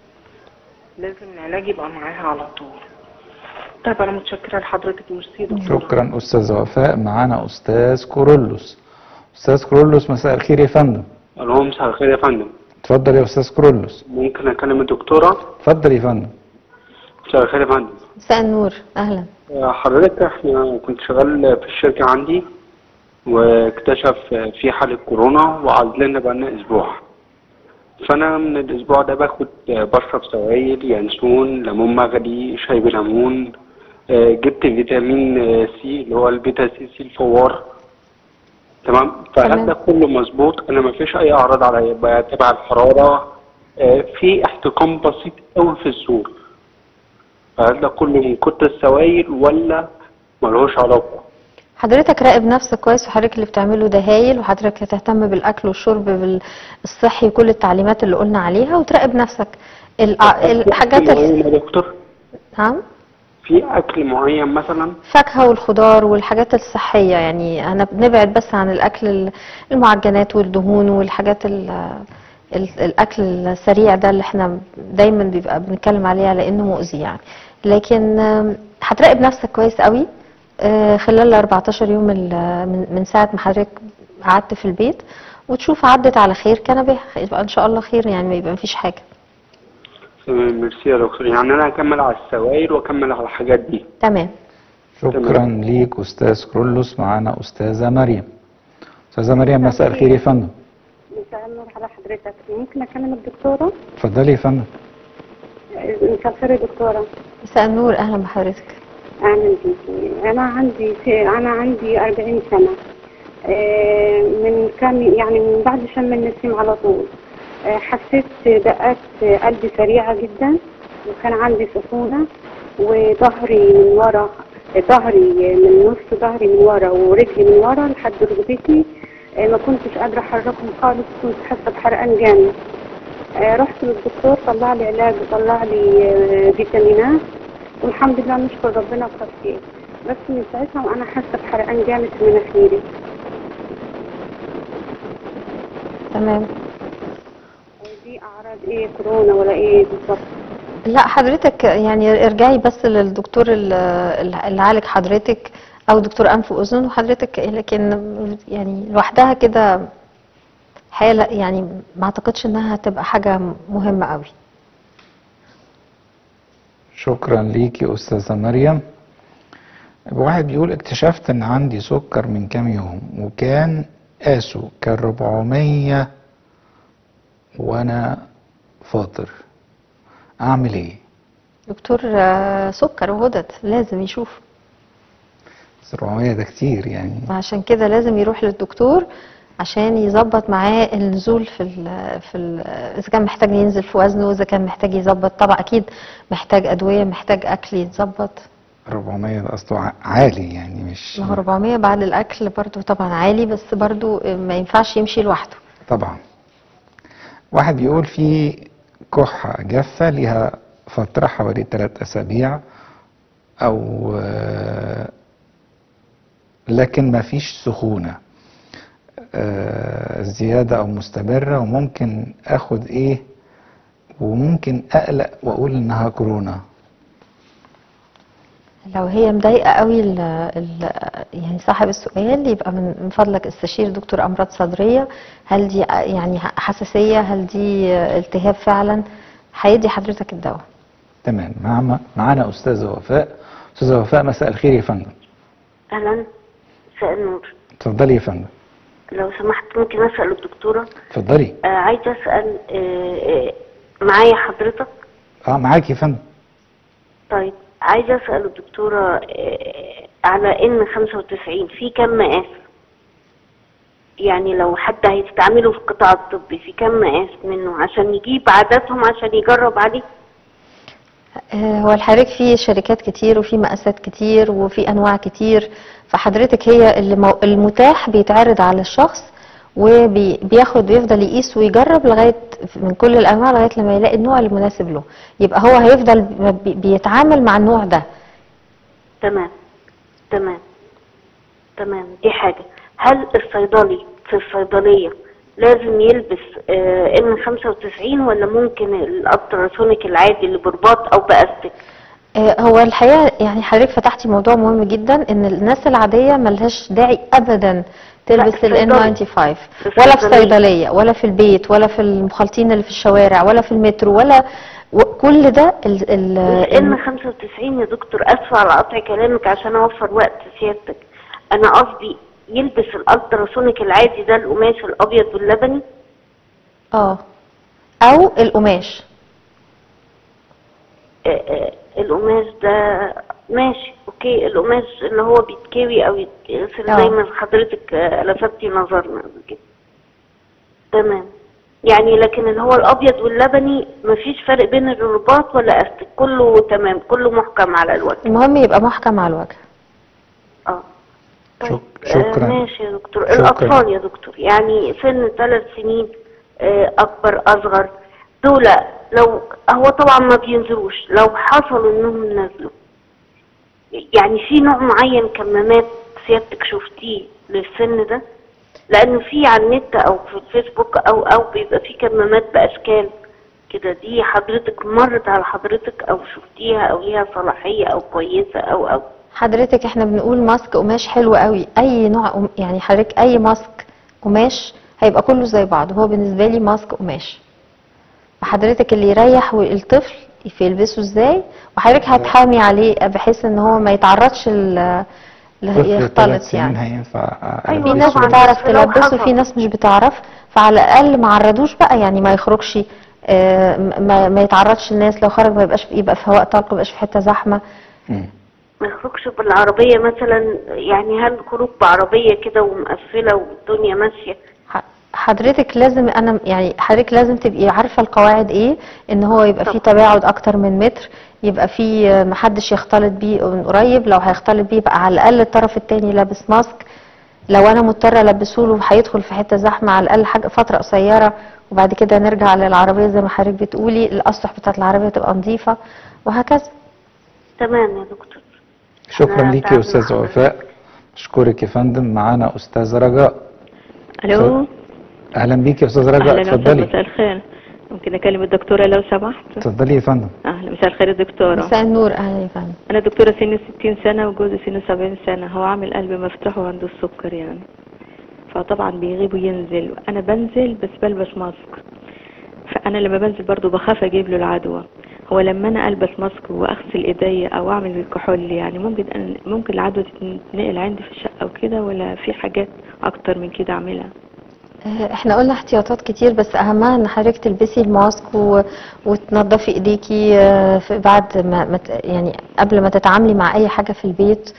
لازم العلاج يبقى معاها على طول. طيب انا متشكره لحضرتك، ميرسي دكتوره. شكرا أستاذة وفاء. معانا أستاذ كورولوس. أستاذ كورولوس مساء الخير يا فندم. الو مساء الخير يا فندم. اتفضل يا أستاذ كورولوس. ممكن اكلم الدكتوره؟ اتفضل يا فندم. مساء الخير يا فندم. مساء النور، اهلا. حضرتك احنا كنت شغال في الشركه عندي واكتشف في حاله كورونا وقعد لنا بقالنا اسبوع، فانا من الاسبوع ده باخد بشرب سوائل ينسون ليمون مغلي شاي بليمون، جبت فيتامين سي اللي هو البيتا سي سي الفوار، تمام. فهل ده كله مظبوط؟ انا ما فيش اي اعراض عليا، بتابع الحراره، في احتقان بسيط قوي في الزور، فهل ده كله من كتر السوائل ولا ملهوش علاقه؟ حضرتك راقب نفسك كويس، وحضرتك اللي بتعمله ده هايل، وحضرتك هتهتم بالاكل والشرب الصحي وكل التعليمات اللي قلنا عليها، وتراقب نفسك الع- الحاجات ال... ال... يا دكتور نعم. في اكل معين مثلا؟ فاكهه والخضار والحاجات الصحيه، يعني انا بنبعد بس عن الاكل المعجنات والدهون والحاجات ال... ال- الاكل السريع ده اللي احنا دايما بيبقى بنتكلم عليه على انه مؤذي يعني. لكن آم، هتراقب نفسك كويس قوي آه، خلال ال أربعتاشر يوم ال- من من ساعه ما حضرتك قعدت في البيت، وتشوف عدت على خير كان بها، يبقى ان شاء الله خير يعني، ما يبقى مفيش حاجه. تمام ميرسي يا دكتور، يعني انا هكمل على السوائل واكمل على الحاجات دي. تمام. شكرا ليك أستاذ كورولوس. معانا أستاذة مريم. أستاذة مريم مساء الخير يا فندم. مساء النور على حضرتك، ممكن اكلم الدكتوره؟ اتفضلي يا فندم. مساء الخير يا دكتوره. مساء النور، اهلا بحضرتك. اهلا بيكي. انا عندي في انا عندي أربعين سنه، آه، من كام يعني من بعد شم النسيم على طول آه، حسيت دقات قلبي سريعه جدا، وكان عندي سخونه، وظهري من ورا، ظهري من نص ظهري من ورا ورجلي من ورا لحد ركبتي آه، ما كنتش قادره احركهم خالص، كنت حاسه بحرقان جامد. آه، رحت للدكتور طلع لي علاج وطلع لي آه، فيتامينات، والحمد لله نشكر ربنا وخفيت، بس من ساعتها وانا حاسه بحرقان جامد في مناخيري. تمام. دي اعراض ايه، كورونا ولا ايه بالظبط؟ لا حضرتك يعني ارجعي بس للدكتور ال- اللي عالج حضرتك، او دكتور انف واذن وحضرتك، لكن يعني لوحدها كده حاله يعني ما اعتقدش انها هتبقى حاجه مهمه قوي. شكرا ليكي أستاذة مريم. واحد بيقول اكتشفت ان عندي سكر من كام يوم وكان قاسه كان أربعمية وانا فاطر، اعمل ايه؟ دكتور آه، سكر وغدد لازم يشوف، بس أربعمية ده كتير يعني. عشان كده لازم يروح للدكتور عشان يظبط معاه النزول في ال في ال اذا كان محتاج ينزل في وزنه، اذا كان محتاج يظبط، طبعا اكيد محتاج ادويه، محتاج اكل يتظبط. أربعمية ده اصله ع- عالي يعني، مش ما هو أربعمية بعد الاكل برضو طبعا عالي، بس برضو ما ينفعش يمشي لوحده. طبعا. واحد بيقول في كحة جافة ليها فترة حوالي ثلاث أسابيع أو آه، لكن ما فيش سخونة آه، زيادة أو مستمرة، وممكن أخد إيه وممكن أقلق وأقول إنها كورونا. لو هي مضايقه قوي ال ال يعني صاحب السؤال، يبقى من من فضلك استشير دكتور امراض صدريه. هل دي يعني حساسيه، هل دي التهاب فعلا، هيدي حضرتك الدواء. تمام. مع معانا استاذه وفاء. استاذه وفاء مساء الخير يا فندم. اهلا، مساء النور. اتفضلي يا فندم. لو سمحت ممكن اسال الدكتوره؟ اتفضلي. آه عايزه اسال آه آه معايا حضرتك؟ اه معاكي يا فندم. طيب عايزه اسال الدكتوره آه على ان خمسة وتسعين في كم مقاس؟ يعني لو حد هيستعمله في القطاع الطبي في كم مقاس منه عشان يجيب عاداتهم عشان يجرب عليه؟ هو الحريق فيه شركات كتير وفي مقاسات كتير وفي انواع كتير، فحضرتك هي اللي المتاح بيتعرض على الشخص وبياخد بيفضل يقيس ويجرب لغايه من كل الانواع لغايه لما يلاقي النوع المناسب له، يبقى هو هيفضل بيتعامل مع النوع ده. تمام تمام تمام. دي حاجه. هل الصيدلي في الصيدليه لازم يلبس ان خمسة وتسعين ولا ممكن الالتراسونيك العادي اللي برباط او باستك؟ هو الحقيقه يعني حضرتك فتحتي موضوع مهم جدا، ان الناس العاديه ملهاش داعي ابدا تلبس ال إن خمسة وتسعين ولا في صيدليه ولا في البيت ولا في المخالطين اللي في الشوارع ولا في المترو ولا كل ده. ال ال إن خمسة وتسعين يا دكتور، اسفه على قطع كلامك عشان اوفر وقت سيادتك، انا قصدي يلبس الالتراسونيك العادي ده القماش الابيض واللبني؟ اه او القماش. آه آه القماش ده ماشي اوكي، القماش اللي هو بيتكوي او يتغسل زي ما حضرتك آه لفتي نظرنا كده. تمام. يعني لكن اللي هو الابيض واللبني مفيش فرق بين الرباط ولا استك، كله تمام، كله محكم على الوجه. المهم يبقى محكم على الوجه. اه طيب. شكرا. آه ماشي يا دكتور. شكرا. الاطفال يا دكتور يعني سن ثلاث سنين آه اكبر اصغر دول لو هو طبعا ما بينزلوش، لو حصلوا انهم نزلوا يعني في نوع معين كمامات سيادتك شفتيه للسن ده؟ لانه في على النت او في الفيسبوك او او بيبقى في كمامات باشكال كده، دي حضرتك مرت على حضرتك او شفتيها او ليها صلاحيه او كويسه او او حضرتك احنا بنقول ماسك قماش حلو قوي، اي نوع يعني حضرتك اي ماسك قماش هيبقى كله زي بعض، هو بالنسبه لي ماسك قماش. فحضرتك اللي يريح الطفل يلبسه ازاي، وحضرتك هتحامي عليه بحيث ان هو ما يتعرضش ل يختلط يعني. هينفع أيوة في ناس بتعرف تلبسه وفي ناس مش بتعرف، فعلى الاقل ما عرضوش بقى، يعني ما يخرجش آه ما, ما يتعرضش الناس، لو خرج ما يبقاش يبقى في هواء طلق، ما يبقاش في حته زحمه. ما يخرجش بالعربيه مثلا، يعني هل خروج بعربيه كده ومقفله والدنيا ماشيه؟ حضرتك لازم انا يعني حضرتك لازم تبقي عارفه القواعد ايه، ان هو يبقى في تباعد اكتر من متر، يبقى في محدش يختلط بيه من قريب، لو هيختلط بيه يبقى على الاقل الطرف الثاني لابس ماسك، لو انا مضطره البسه له هيدخل في حته زحمه على الاقل حاجه فتره قصيره، وبعد كده نرجع للعربيه زي ما حضرتك بتقولي، الاسطح بتاعت العربيه تبقى نظيفه وهكذا. تمام يا دكتور. شكرا ليكي يا استاذه وفاء. اشكرك يا فندم. معانا استاذه رجاء. الو. اهلا بيك يا استاذه رجاء، اتفضلي. مساء الخير. ممكن اكلم الدكتوره لو سمحت؟ اتفضلي يا فندم. اهلا، مساء الخير يا دكتوره. مساء النور. اهلا يا فندم. انا دكتوره سني ستين سنه وجوزي سنه سبعين سنه، هو عامل قلب مفتوح وعنده السكر يعني، فطبعا بيغيب وينزل، انا بنزل بس بلبس ماسك، فانا لما بنزل برضو بخاف اجيب له العدوى. هو لما انا البس ماسك واغسل ايديا او اعمل الكحول يعني ممكن ممكن العدوى تتنقل عندي في الشقه وكده، ولا في حاجات اكتر من كده اعملها؟ احنا قلنا احتياطات كتير، بس اهمها ان حضرتك تلبسي الماسك و... وتنضفي ايديكي بعد ما مت... يعني قبل ما تتعاملي مع اي حاجه في البيت،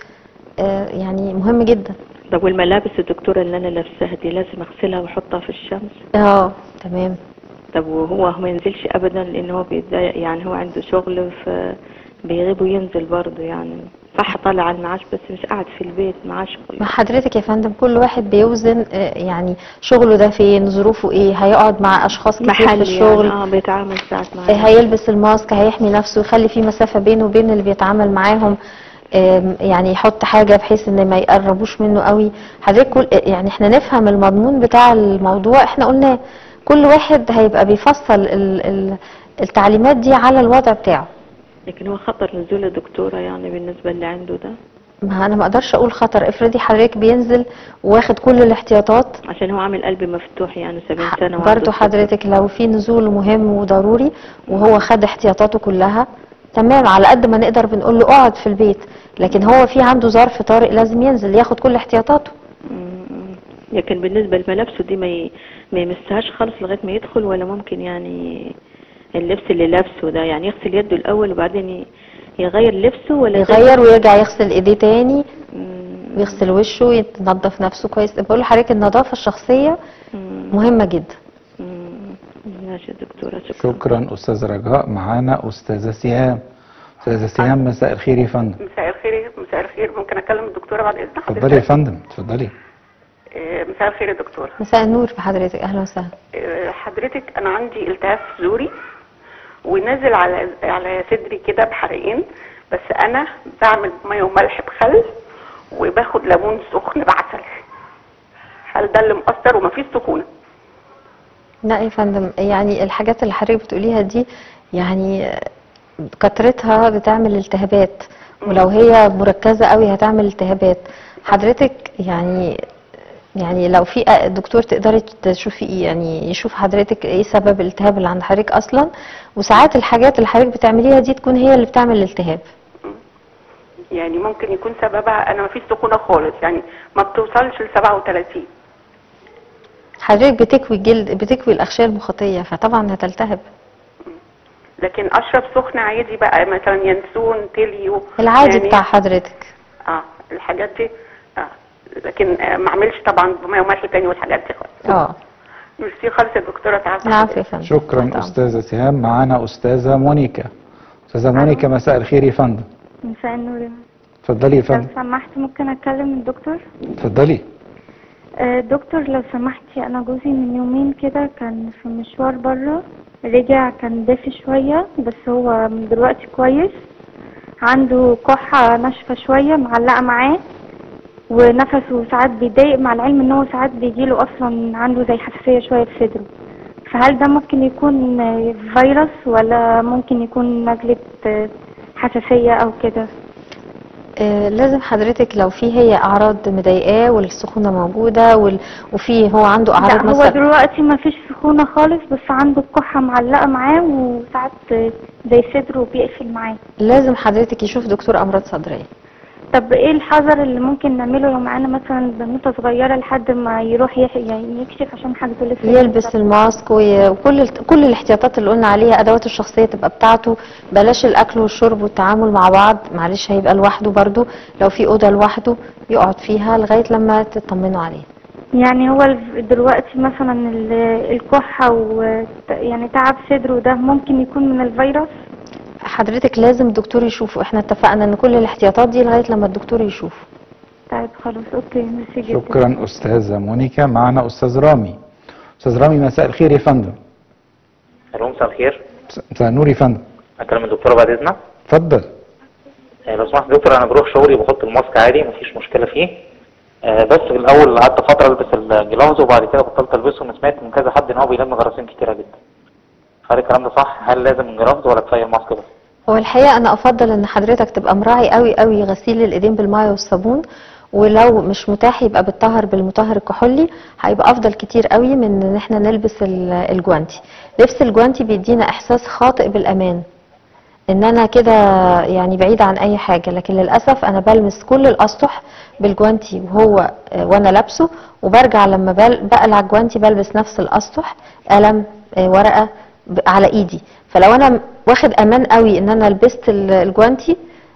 يعني مهم جدا. طب والملابس الدكتوره اللي انا لابساها دي لازم اغسلها واحطها في الشمس؟ اه تمام. طب وهو ما ينزلش ابدا لان هو بيتضايق يعني، هو عنده شغل فبيغيب وينزل برضه يعني، صح طالع على المعاش بس مش قاعد في البيت معاه شغل. ما حضرتك يا فندم كل واحد بيوزن يعني شغله ده فين، ظروفه ايه، هيقعد مع اشخاص كتير في الشغل يعني اه بيتعامل ساعات معاه، هيلبس الماسك، هيحمي نفسه، يخلي في مسافه بينه وبين اللي بيتعامل معاهم، يعني يحط حاجه بحيث ان ما يقربوش منه قوي. حضرتك كل يعني احنا نفهم المضمون بتاع الموضوع، احنا قلنا كل واحد هيبقى بيفصل ال ال التعليمات دي على الوضع بتاعه. لكن هو خطر نزول يا دكتورة يعني بالنسبة اللي عنده ده؟ ما انا ما اقدرش اقول خطر. افرضي حضرتك بينزل واخد كل الاحتياطات عشان هو عامل قلب مفتوح يعني سبعين سنة برضو حضرتك لو في نزول مهم وضروري وهو خد احتياطاته كلها تمام، على قد ما نقدر بنقول له اقعد في البيت، لكن هو في عنده ظرف طارئ لازم ينزل ياخد كل احتياطاته. لكن بالنسبة لملابسه دي ما ي... ما يمسهاش خالص لغاية ما يدخل، ولا ممكن يعني اللبس اللي لابسه ده يعني يغسل يده الاول وبعدين ي... يغير لبسه، ولا يغير ويرجع يغسل ايديه تاني ويغسل وشه يتنظف نفسه كويس. بقول لحضرتك النظافة الشخصية مم. مهمة جدا. ماشي يا دكتورة، شكرا. شكرا استاذ رجاء. معانا استاذة سهام. استاذة سهام مساء الخير يا فندم. مساء الخير. مساء الخير. ممكن اكلم الدكتورة بعد اذن حضرتك؟ اتفضلي يا فندم، اتفضلي. مساء الخير يا دكتورة. مساء النور في حضرتك، اهلا وسهلا. حضرتك انا عندي التهاب زوري ونازل على على صدري كده بحرقين، بس انا بعمل ميه وملح بخل وباخد ليمون سخن بعسل. هل ده اللي مؤثر ومفيش سخونه؟ لا يا فندم، يعني الحاجات اللي حضرتك بتقوليها دي يعني كترتها بتعمل التهابات، ولو هي مركزه قوي هتعمل التهابات. حضرتك يعني يعني لو في دكتور تقدري تشوفي ايه يعني يشوف حضرتك ايه سبب الالتهاب اللي عند حضرتك اصلا، وساعات الحاجات اللي حضرتك بتعمليها دي تكون هي اللي بتعمل الالتهاب. يعني ممكن يكون سببها انا مفيش سخونه خالص، يعني ما بتوصلش ل سبعة وثلاثين. حضرتك بتكوي الجلد، بتكوي الاغشيه المخاطيه، فطبعا هتلتهب. لكن اشرب سخن عادي بقى، مثلا ينسون تليو العادي يعني بتاع حضرتك. اه الحاجات دي اه، لكن ما اعملش طبعا بميه وملح تاني والحاجات دي خالص. اه ميرسي خالص يا دكتوره. تعالى. العفو يا فندم. شكرا استاذة سهام. معانا استاذة مونيكا. استاذة مونيكا مساء الخير يا فندم. مساء النور. اتفضلي يا فندم. لو سمحت ممكن اتكلم الدكتور؟ اتفضلي. آه دكتور لو سمحتي، انا جوزي من يومين كده كان في مشوار بره، رجع كان دافي شويه بس هو دلوقتي كويس. عنده كحه ناشفه شويه معلقه معاه، ونفسه ساعات بيضايق، مع العلم ان هو ساعات بيجيله اصلا عنده زي حساسيه شويه في صدره. فهل ده ممكن يكون فيروس ولا ممكن يكون نزله حساسيه او كده؟ آه لازم حضرتك لو في هي اعراض مضايقاه والسخونه موجوده وال... وفي هو عنده اعراض لا هو دلوقتي ما فيش سخونه خالص، بس عنده الكحه معلقه معاه وساعات زي صدره بيقفل معاه. لازم حضرتك يشوف دكتور امراض صدريه. طب ايه الحذر اللي ممكن نعمله لو معانا مثلا بنوته صغيره لحد ما يروح يح... يعني يكشف عشان حاجته لسه؟ يلبس الماسك وي... وكل كل الاحتياطات اللي قلنا عليها، ادواته الشخصيه تبقى بتاعته، بلاش الاكل والشرب والتعامل مع بعض، معلش هيبقى لوحده برده، لو في اوضه لوحده يقعد فيها لغايه لما تطمنوا عليه. يعني هو دلوقتي مثلا الكحه و يعني تعب صدره ده ممكن يكون من الفيروس؟ حضرتك لازم الدكتور يشوفه، احنا اتفقنا ان كل الاحتياطات دي لغايه لما الدكتور يشوفه. طيب خلاص اوكي ميرسي جدا. شكرا استاذه مونيكا. معنا استاذ رامي. استاذ رامي مساء الخير يا فندم. الو مساء الخير. مساء النور يا فندم. اكلم الدكتوره بعد اذنك؟ اتفضل. آه لو سمحت دكتور، انا بروح شغلي وبحط الماسك عادي مفيش مشكله فيه، آه بس في الاول قعدت فتره البس الجلافز وبعد كده بطلت البسه، وسمعت من كذا حد ان هو بيلم جراثيم كتيره جدا. هل الكلام ده صح؟ هل لازم الجلافز ولا كفايه الماسك بس؟ هو الحقيقه انا افضل ان حضرتك تبقى مراعي قوي قوي غسيل الايدين بالميه والصابون، ولو مش متاح يبقى بالطهر بالمطهر الكحولي، هيبقى افضل كتير قوي من ان احنا نلبس الجوانتي. لبس الجوانتي بيدينا احساس خاطئ بالامان، ان انا كده يعني بعيد عن اي حاجه، لكن للاسف انا بلمس كل الاسطح بالجوانتي وهو وانا لابسه، وبرجع لما بقلع الجوانتي بلبس نفس الاسطح، قلم ورقه على ايدي. فلو انا واخد امان قوي ان انا لبست الجوانتي،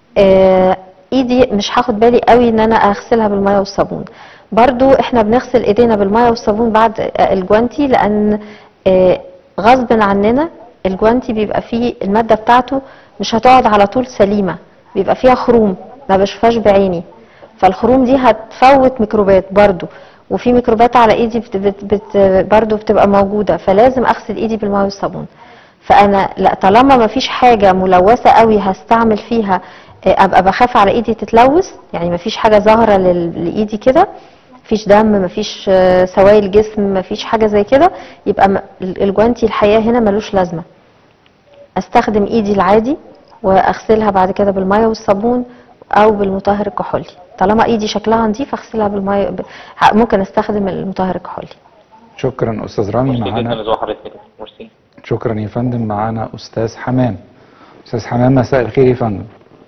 آه ايدي مش هاخد بالي قوي ان انا اغسلها بالميه والصابون. برضو احنا بنغسل ايدينا بالميه والصابون بعد الجوانتي، لان آه غصب عننا الجوانتي بيبقى فيه الماده بتاعته مش هتقعد على طول سليمه، بيبقى فيها خروم ما بشوفهاش بعيني، فالخروم دي هتفوت ميكروبات برضو، وفي ميكروبات على ايدي بت بت بت برضو بتبقى موجوده، فلازم اغسل ايدي بالميه والصابون. فانا لا، طالما ما فيش حاجه ملوثه قوي هستعمل فيها ابقى بخاف على ايدي تتلوث، يعني ما فيش حاجه ظاهره لايدي كده، مفيش دم، مفيش سوائل جسم، مفيش حاجه زي كده، يبقى الجوانتي الحقيقه هنا ملوش لازمه. استخدم ايدي العادي واغسلها بعد كده بالميه والصابون او بالمطهر الكحولي. طالما ايدي شكلها نظيف اغسلها بالميه ب... ممكن استخدم المطهر الكحولي. شكرا استاذ رامي. ميرسي جدا معانا لزو حضرتك. ميرسي. شكرا يا فندم. معانا استاذ حمام. استاذ حمام مساء الخير يا فندم.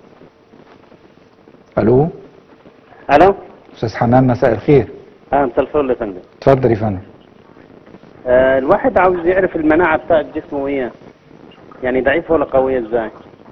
الو. الو. استاذ حمام مساء الخير. اه مساء الفل يا فندم. اتفضل يا فندم. آه الواحد عاوز يعرف المناعه بتاعت جسمه ايه، يعني ضعيفه ولا قويه ازاي؟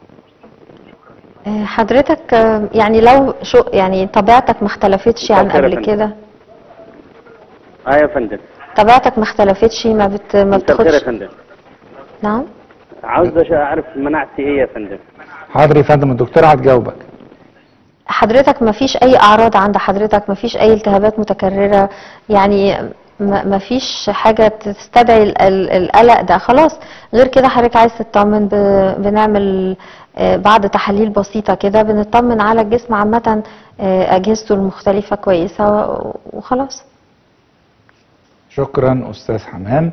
آه، حضرتك آه، يعني لو شو يعني طبيعتك ما اختلفتش عن مساء الخير يا قبل فندم. كده، اه يا فندم. طبيعتك ما اختلفتش، ما بت ما مساء الخير يا بتاخدش. فندم. نعم. عاوز أش- اعرف مناعتي ايه يا فندم. حاضر يا فندم، الدكتوره هتجاوبك. حضرتك ما فيش اي اعراض عند حضرتك، ما فيش اي التهابات متكرره، يعني ما ما فيش حاجه تستدعي ال- ال- القلق ده خلاص. غير كده حضرتك عايز تطمن، ب- بنعمل آه، بعض تحاليل بسيطه كده بنطمن على الجسم عامه، آه، اجهزته المختلفه كويسه و- وخلاص. شكرا استاذ حمام.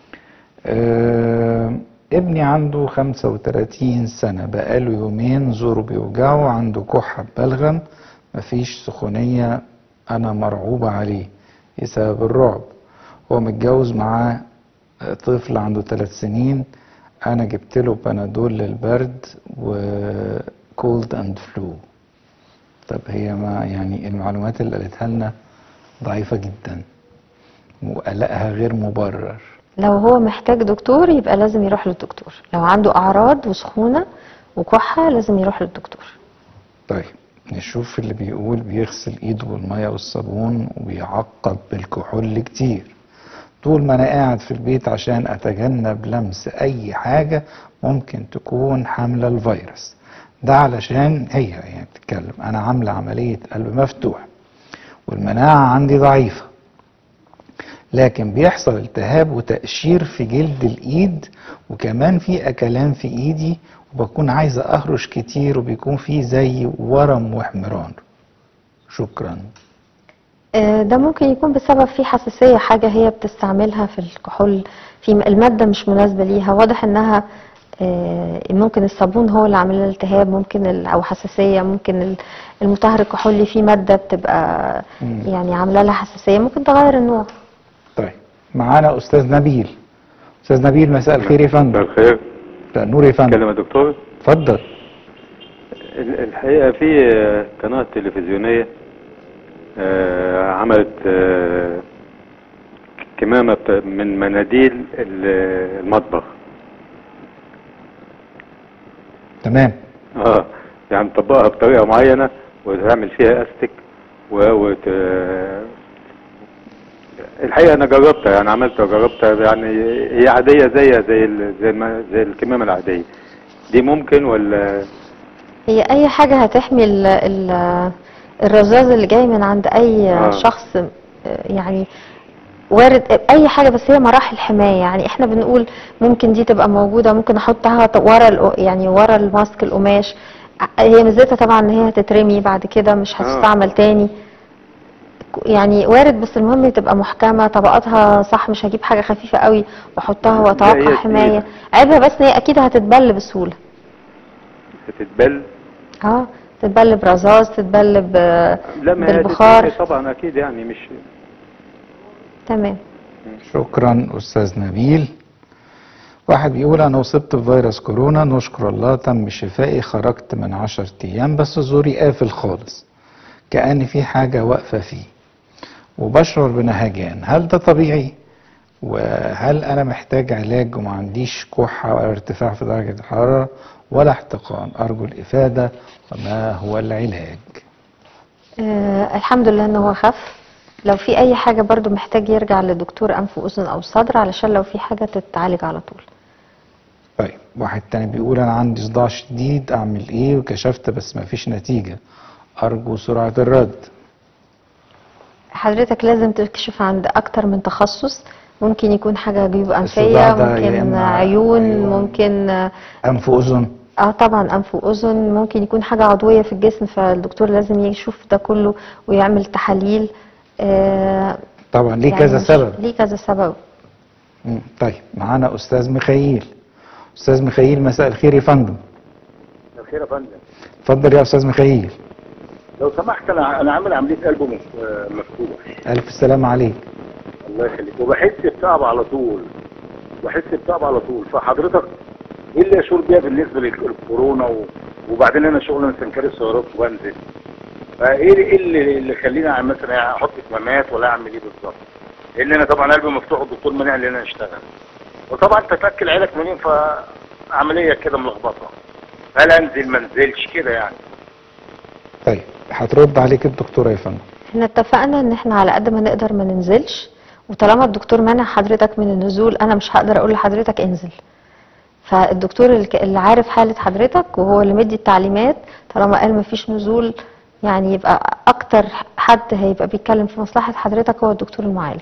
آه ابني عنده خمسة وتلاتين سنة، بقاله يومين زوره بيوجعه، عنده كحة ببلغم، مفيش سخونية، انا مرعوبة عليه. ايه سبب الرعب؟ هو متجوز معاه طفل عنده ثلاث سنين، انا جبت له بنادول للبرد وكولد اند فلو. طب هي ما يعني المعلومات اللي قالتها لنا ضعيفة جدا وقلقها غير مبرر. لو هو محتاج دكتور يبقى لازم يروح للدكتور، لو عنده اعراض وسخونه وكحه لازم يروح للدكتور. طيب نشوف اللي بيقول بيغسل ايده بالميه والصابون وبيعقب بالكحول كتير طول ما انا قاعد في البيت عشان اتجنب لمس اي حاجه ممكن تكون حامله الفيروس ده، علشان هي يعني بتتكلم انا عامله عمليه قلب مفتوح والمناعه عندي ضعيفه، لكن بيحصل التهاب وتقشير في جلد الايد وكمان في اكلان في ايدي وبكون عايزه اهرش كتير وبيكون في زي ورم واحمرار. شكرا. آه، ده ممكن يكون بسبب في حساسيه، حاجه هي بتستعملها في الكحول، في الماده مش مناسبه ليها، واضح انها آه، ممكن الصابون هو اللي عامل لها التهاب، ممكن ال- او حساسيه، ممكن ال- المطهر الكحولي فيه ماده بتبقى مم. يعني عامله لها حساسيه، ممكن تغير النوع. طيب معانا استاذ نبيل. استاذ نبيل مساء الخير يا فندم. مساء الخير. مساء النور يا فندم. اتكلم يا دكتور. اتفضل. ال- الحقيقه في قناه تلفزيونيه آه، عملت آه، كمامه بت- من مناديل ال- المطبخ. تمام. اه يعني تطبقها بطريقه معينه وتعمل فيها استك و وت... الحقيقه انا جربتها، يعني عملتها وجربتها، يعني هي عاديه زيها زي ال... زي ما... زي الكمامه العاديه دي، ممكن ولا؟ هي اي حاجه هتحمي ال ال الرذاذ اللي جاي من عند اي آه. شخص، آه، يعني وارد اي حاجه، بس هي مراحل حمايه. يعني احنا بنقول ممكن دي تبقى موجوده، ممكن احطها ط- ورا الق- يعني ورا الماسك القماش، ع- هي ميزتها طبعا ان هي هتترمي بعد كده مش هتستعمل تاني، يعني وارد، بس المهم تبقى محكمه طبقاتها صح، مش هجيب حاجه خفيفه قوي واحطها هي واتوقع حمايه. تقيلة. عيبها بس ان هي اكيد هتتبل بسهوله. هتتبل؟ اه تتبل برذاذ، تتبل ب- لا ما هي دي بالبخار. تقيلة طبعا اكيد، يعني مش تمام. شكرا استاذ نبيل. واحد بيقول انا اصبت بفيروس كورونا، نشكر الله تم شفائي، خرجت من عشر ايام بس زوري قافل خالص كأن في حاجة واقفة فيه وبشعر بنهجان، هل ده طبيعي؟ وهل انا محتاج علاج وما عنديش كحة ولا ارتفاع في درجة الحرارة ولا احتقان؟ ارجو الافادة وما هو العلاج؟ آه الحمد لله ان هو خف. لو في اي حاجه برضو محتاج يرجع لدكتور انف واذن او صدر علشان لو في حاجه تتعالج على طول. طيب واحد تاني بيقول انا عندي صداع شديد، اعمل ايه؟ وكشفت بس ما فيش نتيجة، ارجو سرعة الرد. حضرتك لازم تكشف عند اكتر من تخصص، ممكن يكون حاجه جيوب الصداع انفيه، ده يا ممكن إما عيون, عيون. ممكن اه انف واذن. آه طبعا انف واذن، ممكن يكون حاجه عضويه في الجسم، فالدكتور لازم يشوف ده كله ويعمل تحاليل. آه طبعا ليه يعني كذا مش- سبب. ليه كذا سبب. مم. طيب معانا استاذ ميخائيل. استاذ ميخائيل مساء الخير يا فندم. الخير يا فندم. اتفضل يا استاذ ميخائيل. لو سمحت انا انا عامل عمليه قلب مف- آه، مفتوح. الف سلامه عليك. الله يخليك. وبحس بتعب على طول. بحس بتعب على طول، فحضرتك ايه اللي اشور بيها بالنسبه للكورونا و... وبعدين انا شغل سنكري السيارات وبنزل. فايه ايه اللي اللي يخليني مثلا احط كمامات ولا اعمل ايه بالظبط؟ لان انا طبعا قلبي مفتوح والدكتور مانع ان انا اشتغل. وطبعا تتاكل عينك منين، فعمليه كده ملخبطه. هل انزل ما انزلش كده يعني؟ طيب هترد عليك الدكتوره يا فندم. احنا اتفقنا ان احنا على قد ما نقدر ما ننزلش، وطالما الدكتور منع حضرتك من النزول انا مش هقدر اقول لحضرتك انزل. فالدكتور اللي ك- اللي عارف حالة حضرتك وهو اللي مدي التعليمات، طالما قال مفيش نزول يعني يبقى اكتر حد هيبقى بيتكلم في مصلحة حضرتك هو الدكتور المعالج.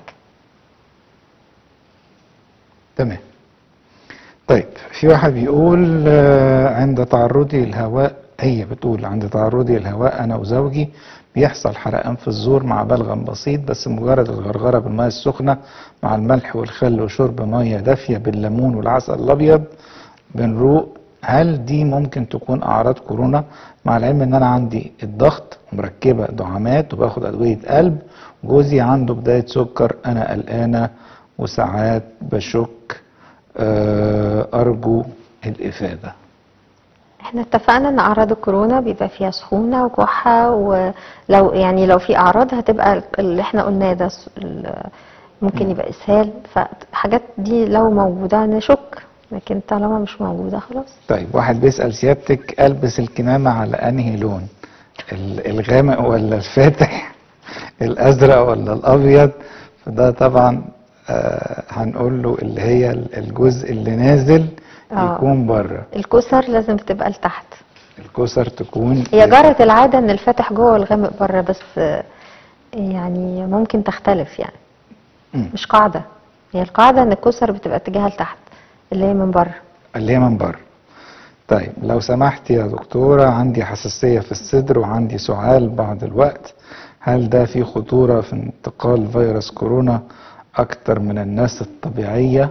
تمام. طيب في واحد بيقول آه، عند تعرضي للهواء، هي بتقول عند تعرضي للهواء انا وزوجي بيحصل حرقان في الزور مع بلغم بسيط، بس مجرد الغرغره بالماء السخنه مع الملح والخل وشرب ميه دافيه بالليمون والعسل الابيض بنروق. هل دي ممكن تكون اعراض كورونا؟ مع العلم ان انا عندي الضغط ومركبه دعامات وباخد ادويه قلب، جوزي عنده بدايه سكر، انا قلقانه وساعات بشك. آه، ارجو الافاده. احنا اتفقنا ان اعراض الكورونا بيبقى فيها سخونة وكحة، ولو يعني لو في اعراض هتبقى اللي احنا قلناه ده س- ال- ممكن يبقى اسهال، فحاجات دي لو موجودة نشك، لكن طالما مش موجودة خلاص. طيب واحد بيسأل سيادتك البس الكمامة على انهي لون؟ ال- الغامق ولا الفاتح؟ الازرق ولا الابيض؟ فده طبعا آه هنقول له اللي هي الجزء اللي نازل آه. يكون بره. الكسر لازم تبقى لتحت. الكسر تكون هي جرت العادة ان الفاتح جوه والغامق بره، بس آه، يعني ممكن تختلف يعني. مم. مش قاعدة، هي القاعدة ان الكسر بتبقى اتجاهها لتحت اللي هي من بره. اللي هي من بره. طيب لو سمحت يا دكتورة، عندي حساسية في الصدر وعندي سعال بعض الوقت، هل ده في خطورة في انتقال فيروس كورونا أكتر من الناس الطبيعية؟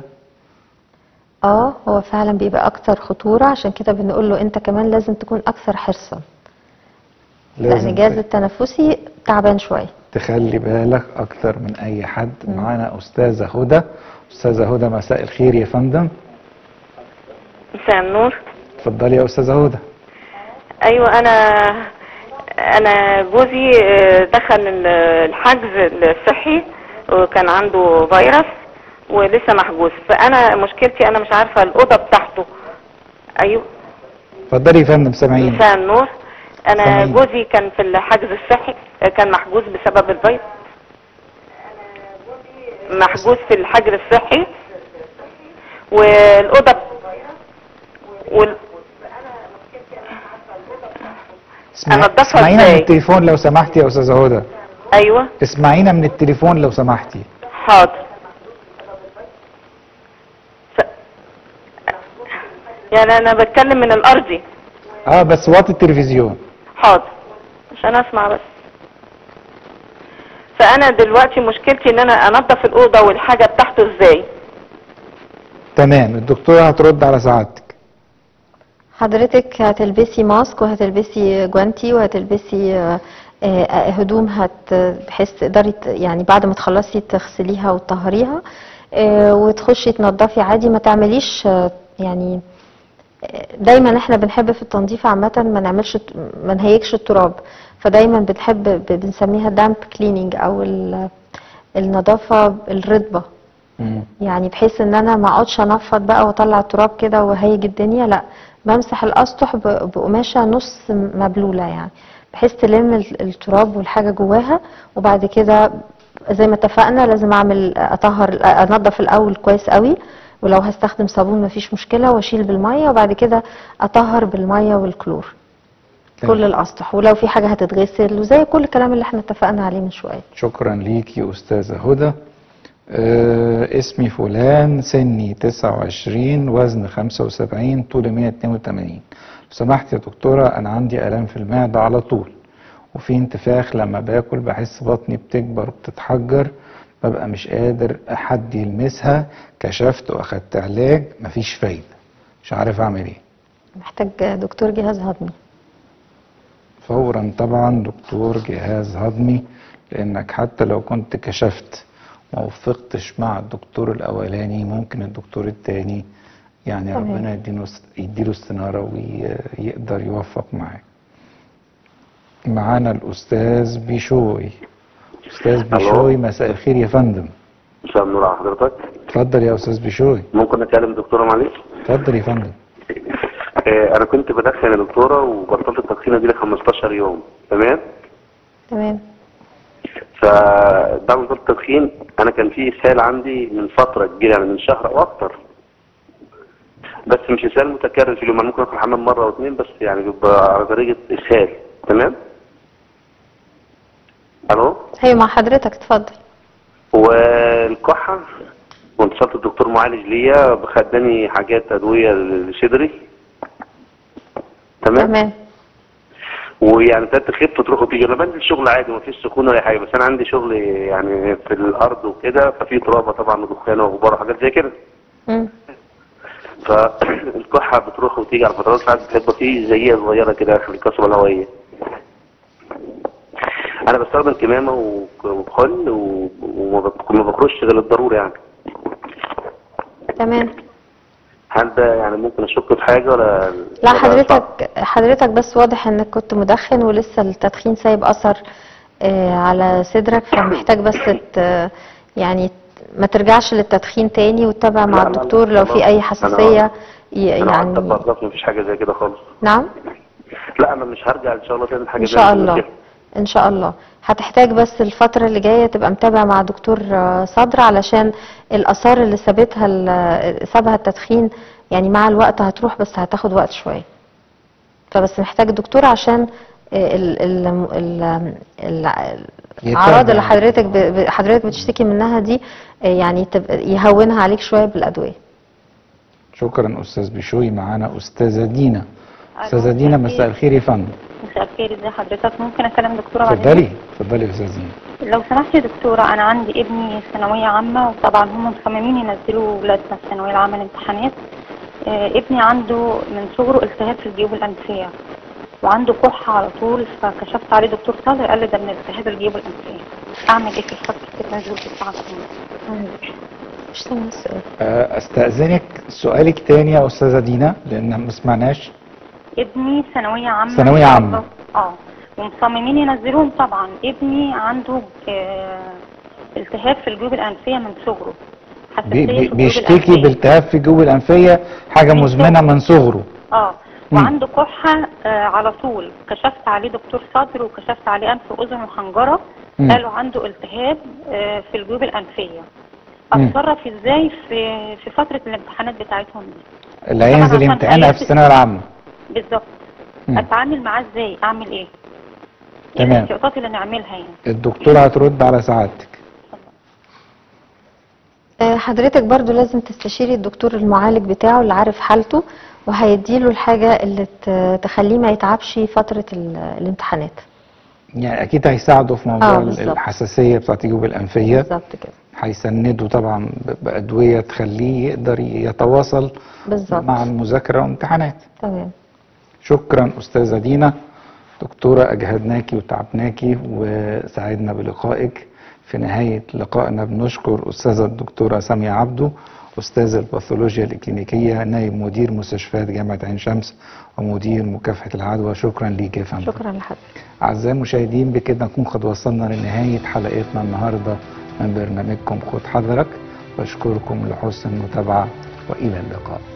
اه هو فعلا بيبقى اكتر خطورة، عشان كده بنقول له انت كمان لازم تكون اكثر حرصا، لان الجهاز التنفسي تعبان شوية. تخلي بالك أكتر من أي حد. معانا أستاذة هدى. أستاذة هدى مساء الخير يا فندم. مساء النور. اتفضلي يا أستاذة هدى. ايوه انا انا جوزي آه، دخل ال- الحجز الصحي وكان عنده فيروس ولسه محجوز، فانا مشكلتي انا مش عارفه الاوضه بتاعته. ايوه اتفضلي يا فندم سامعين. مساء النور. انا سامعين. جوزي كان في الحجز الصحي، آه، كان محجوز بسبب الفيروس، محجوز في الحجر الصحي والاوضه وال... اسمع- أنضفها اسمعينا من إزاي؟ التليفون لو سمحتي يا أستاذة هدى. ايوه اسمعينا من التليفون لو سمحتي. حاضر. ف... يعني انا بتكلم من الارضي. اه بس وطي التلفزيون. حاضر عشان اسمع بس. فانا دلوقتي مشكلتي ان انا انضف الاوضه والحاجه بتاعته ازاي. تمام، الدكتورة هترد على سعادتك. حضرتك هتلبسي ماسك وهتلبسي جوانتي وهتلبسي آه، آه، هدوم هت بحيث تقدري ت- يعني بعد ما تخلصي تغسليها وتطهريها، آه، وتخشي تنضفي عادي. ما تعمليش آه، يعني آه، دايما احنا بنحب في التنظيف عامة ما نعملش ما نهيكش التراب، فدايما بنحب ب- بنسميها دامب كليننج او ال- النظافة الرطبة، يعني بحيث ان انا ما اقعدش انفض بقى واطلع التراب كده وهيج الدنيا، لا بمسح الاسطح ب- بقماشه نص مبلوله يعني، بحيث تلم ال- التراب والحاجه جواها. وبعد كده زي ما اتفقنا لازم اعمل اطهر انضف الاول كويس قوي، ولو هستخدم صابون مفيش مشكله واشيل بالميه، وبعد كده اطهر بالميه والكلور كل الاسطح، ولو في حاجه هتتغسل وزي كل الكلام اللي احنا اتفقنا عليه من شويه. شكرا ليكي أستاذة هدى. آه اسمي فلان، سني تسعة وعشرين، وزن خمسة وسبعين، طولي مية واتنين وتمانين. لو سمحت يا دكتورة أنا عندي آلام في المعدة على طول، وفي انتفاخ لما باكل، بحس بطني بتكبر وبتتحجر، ببقى مش قادر حد يلمسها، كشفت واخدت علاج مفيش فايدة، مش عارف أعمل إيه. محتاج دكتور جهاز هضمي. فورا طبعا دكتور جهاز هضمي، لانك حتى لو كنت كشفت ما وفقتش مع الدكتور الاولاني ممكن الدكتور التاني يعني تمام. ربنا يديله يديله استناره ويقدر يوفق معاه. معانا الاستاذ بيشوي. استاذ بيشوي، مساء الخير يا فندم. مساء النور على حضرتك. اتفضل يا استاذ بيشوي. ممكن اكلم دكتوره معلش؟ اتفضل يا فندم. آه انا كنت بدخن يا دكتوره وبطلت التدخين دي ل خمستاشر يوم، تمام؟ تمام. فبعد ما بطلت التدخين انا كان في اسهال عندي من فتره كبيره، يعني من شهر او اكتر، بس مش اسهال متكرر في اليوم، انا ممكن ادخل الحمام مره او اتنين بس، يعني بيبقى على طريقه اسهال، تمام؟ الو؟ ايوه مع حضرتك، اتفضل. والكحه واتصلت الدكتور معالج ليا خداني حاجات ادويه لصدري، تمام؟ تمام. ويعني ابتدت خفت تروح وتيجي، انا بنزل شغل عادي ما فيش سخونه ولا حاجه، بس انا عندي شغل يعني في الارض وكده، ففي ترابه طبعا ودخان وغبار وحاجات زي كده. امم فالكحه بتروح وتيجي على فترات، ساعات بتبقى في زيها صغيره كده في القصبه الهوائيه. انا بستخدم كمامه وكحول وما بخرجش غير الضروري يعني. تمام. هل ده يعني ممكن اشك في حاجه ولا لا حضرتك حضرتك بس واضح انك كنت مدخن ولسه التدخين سايب اثر آه على صدرك، فمحتاج بس ت- يعني ما ترجعش للتدخين تاني وتتابع مع لا، لا، الدكتور لا، لو في اي حساسيه ي- انا قعدت يعني. فتره مفيش حاجه زي كده خالص. نعم لا انا مش هرجع ان شاء الله تاني حاجه ان زي شاء كده. الله ان شاء الله. هتحتاج بس الفتره اللي جايه تبقى متابع مع دكتور آه، صدر، علشان الاثار اللي سابتها ال- سابها التدخين يعني مع الوقت هتروح، بس هتاخد وقت شويه. فبس محتاج دكتور عشان آه، ال ال ال ال- الاعراض اللي حضرتك ب- ب- حضرتك بتشتكي منها دي آه، يعني تبقى يهونها عليك شويه بالادويه. شكرا استاذ بيشوي. معانا استاذه دينا. ألو، استاذه دينا، مساء مساء الخير يا فندم. مساء الخير، ازي حضرتك؟ ممكن اكلم دكتوره بعد اتفضلي إذنك؟ اتفضلي يا استاذه دينا. لو سمحت يا دكتوره، انا عندي ابني ثانويه عامه، وطبعا هم مصممين ينزلوا ولادنا في الثانويه العامه الامتحانات. آه، ابني عنده من صغره التهاب في الجيوب الانفيه وعنده كحه على طول، فكشفت عليه دكتور صدر قال لي ده من التهاب الجيوب الانفيه. اعمل ايه في فتره النزول بتاعه؟ مش سامع السؤال. آه، استاذنك سؤالك تاني يا استاذه دينا لان ما سمعناش. ابني ثانويه عامه. ثانوية عامة. اه ومصممين ينزلوهم طبعا. ابني عنده آه، التهاب في الجيوب الانفيه من صغره. بي- حساسيه في بي- الجيوب بيشتكي الانفيه. بالتهاب في الجيوب الانفيه، حاجه من مزمنه من صغره. اه مم. وعنده كحه آه على طول. كشفت عليه دكتور صدر وكشفت عليه انف واذن وحنجره، مم. قالوا عنده التهاب آه في الجيوب الانفيه. مم. اتصرف ازاي في في فتره الامتحانات بتاعتهم دي؟ اللي هينزل عشان امتحانها في آيات- الثانويه العامه. بالظبط. مم. اتعامل معاه ازاي؟ اعمل ايه؟ تمام. الاحتياطات اللي نعملها يعني. الدكتوره هترد على سعادتك. آه، حضرتك برضو لازم تستشيري الدكتور المعالج بتاعه اللي عارف حالته، وهيديله الحاجة اللي ت- تخليه ما يتعبش فترة ال- الامتحانات. يعني اكيد هيساعده في موضوع آه، ال- بالظبط. الحساسيه بتاعت الجيوب الانفيه. بالظبط كده. هيسنده طبعا ب- بادويه تخليه يقدر يتواصل بالظبط. مع المذاكره والامتحانات. تمام. شكرا استاذه دينا. دكتوره اجهدناكي وتعبناكي وسعدنا بلقائك. في نهايه لقائنا بنشكر استاذه الدكتوره ساميه عبده، استاذ الباثولوجيا الإكلينيكية، نائب مدير مستشفيات جامعة عين شمس ومدير مكافحة العدوى. شكرا ليك يا فندم. شكرا لحضرتك. أعزائي المشاهدين، بكده نكون قد وصلنا لنهاية حلقتنا النهاردة من برنامجكم خد حذرك. بشكركم لحسن المتابعة وإلى اللقاء.